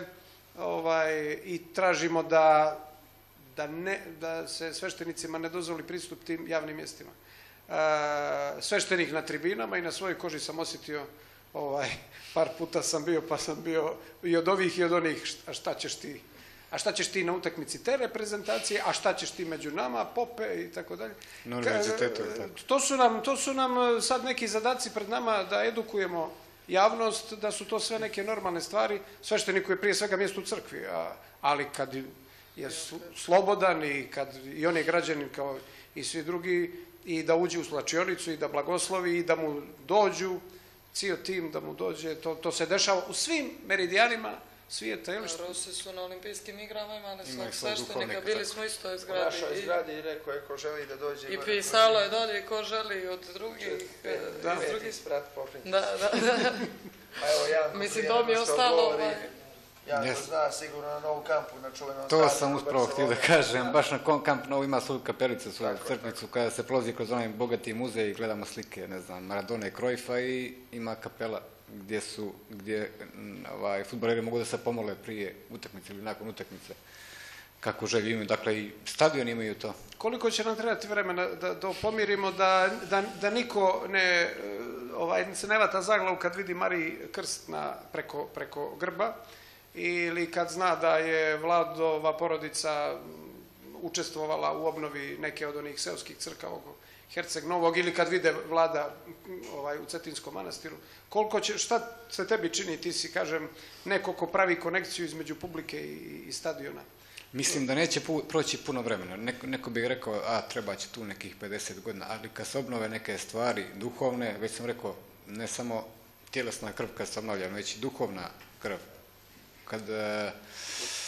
ovaj, i tražimo da, da, ne, da se sveštenicima ne dozvoli pristup tim javnim mjestima. Uh, sveštenik na tribinama i na svojoj koži sam osjetio, ovaj, par puta sam bio, pa sam bio i od ovih i od onih, a šta ćeš ti, a šta ćeš ti na utakmici te reprezentacije, a šta ćeš ti među nama, pope i tako dalje. Na univerzitetu. To su nam, to su nam sad neki zadaci pred nama da edukujemo javnost, da su to sve neke normalne stvari. Svešteniku je prije svega mjesto u crkvi, a, ali kad je slobodan i kad i on je građanin kao i svi drugi, i da uđe u slačionicu i da blagoslovi i da mu dođu, cijel tim da mu dođe, to, to se dešava u svim meridijanima svijeta. Rusi su na olimpijskim igrama imali svog sveštenika, bili smo isto iz gradi. U našoj zgradi i rekao je ko želi da dođe. I pisalo je dolje ko želi od drugih. Da, da. Sprat poprinti. Da, da. A evo ja, mislim, to mi je ostalo. Janko yes. zna sigurno na Novom kampu, na čuvenom to sam uspravo htio da kažem, baš na Kamp Nou ima svoju kapelicu, svoju tako, crkvicu, tako. Kada se prolazi kroz onaj bogati muzej i gledamo slike, ne znam, Maradone i Cruyffa i ima kapela gdje su, gdje ovaj, fudbaleri mogu da se pomole prije utakmice ili nakon utakmice, kako želju imaju, dakle i stadion imaju to. Koliko će nam trebati vremena da, da pomirimo, da, da, da niko ne, ovaj, se ne vata za glavu kad vidi Mariji krst na, preko, preko grba, ili kad zna da je Vladova porodica učestvovala u obnovi neke od onih seoskih crkava oko Herceg Novog, ili kad vide Vlada ovaj, u Cetinskom manastiru. Koliko će, šta se tebi čini, ti si, kažem, neko ko pravi konekciju između publike i, i stadiona? Mislim da neće pu, proći puno vremena. Neko, neko bi rekao, a treba će tu nekih pedeset godina, ali kad se obnove neke stvari duhovne, već sam rekao, ne samo tjelesna krv kad se obnavlja, već i duhovna krv. Kad,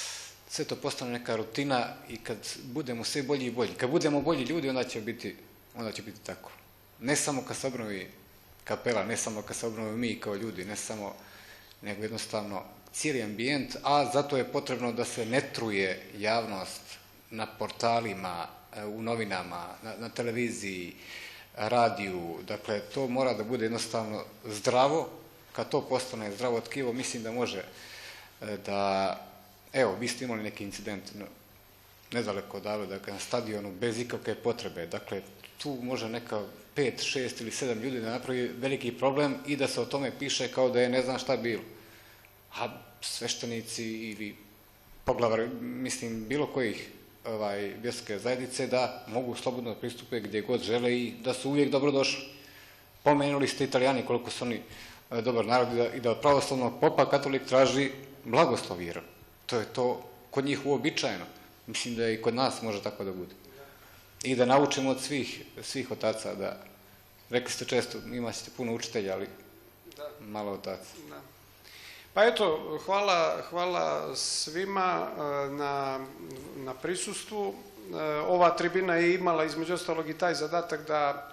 sve to postane neka rutina i kad budemo sve bolji i bolji, kad budemo bolji ljudi, onda će biti, onda će biti tako. Ne samo kad se obnovi kapela, ne samo kad se obnovi mi kao ljudi, ne samo, nego jednostavno cijeli ambijent, a zato je potrebno da se ne truje javnost na portalima, u novinama, na, na televiziji, radiju, dakle to mora da bude jednostavno zdravo. Kad to postane zdravo tkivo, mislim da može da, evo, vi ste imali neki incident nedaleko odavde, dakle na stadionu bez ikakve potrebe, dakle tu može neka pet, šest ili sedam ljudi da napravi veliki problem i da se o tome piše kao da je ne znam šta bilo. A sveštenici ili poglavari, mislim, bilo kojih ovaj, vjerske zajednice da mogu slobodno pristupe gdje god žele i da su uvijek dobrodošli. Pomenuli ste Italijani koliko su oni dobar narod i da, i da od pravoslavnog popa katolik traži blagoslov vjerom. To je to kod njih uobičajeno. Mislim da i kod nas može tako da bude. I da naučimo od svih, svih otaca da, rekli ste često, imate puno učitelja, ali da. Malo otaca. Da. Pa eto, hvala, hvala svima na, na prisustvu. Ova tribina je imala između ostalog i taj zadatak da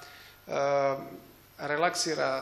relaksira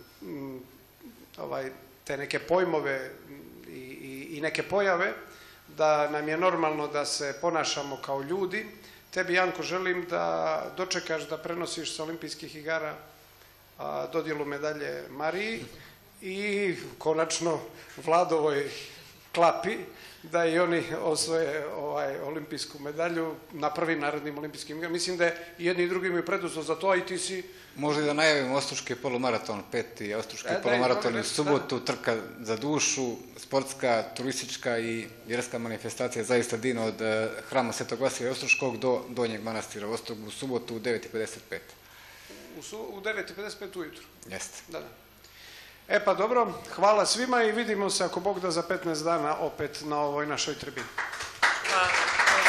ovaj, te neke pojmove i, i, i neke pojave, da nam je normalno da se ponašamo kao ljudi. Tebi, Janko, želim da dočekaš da prenosiš sa olimpijskih igara a, dodjelu medalje Mariji i konačno Vladovoj klapi, da i oni osvoje ovaj, olimpijsku medalju na prvim narednim olimpijskim igrama. Mislim da je i jedni i drugi imaju preduslov za to, a i ti si... Možda i da najavimo Ostruški polumaraton, peti Ostruški e, polumaraton u subotu, trka za dušu, sportska, turistička i vjerska manifestacija zaista dino od uh, hrama Svetog Vasilija Ostruškog do Donjeg manastira u Ostrogu u subotu u devet i pedeset pet. U, su, u devet i pedeset pet ujutru? Jeste. Da, da. E pa dobro, hvala svima i vidimo se ako Bog da za petnaest dana opet na ovoj našoj tribini. Hvala.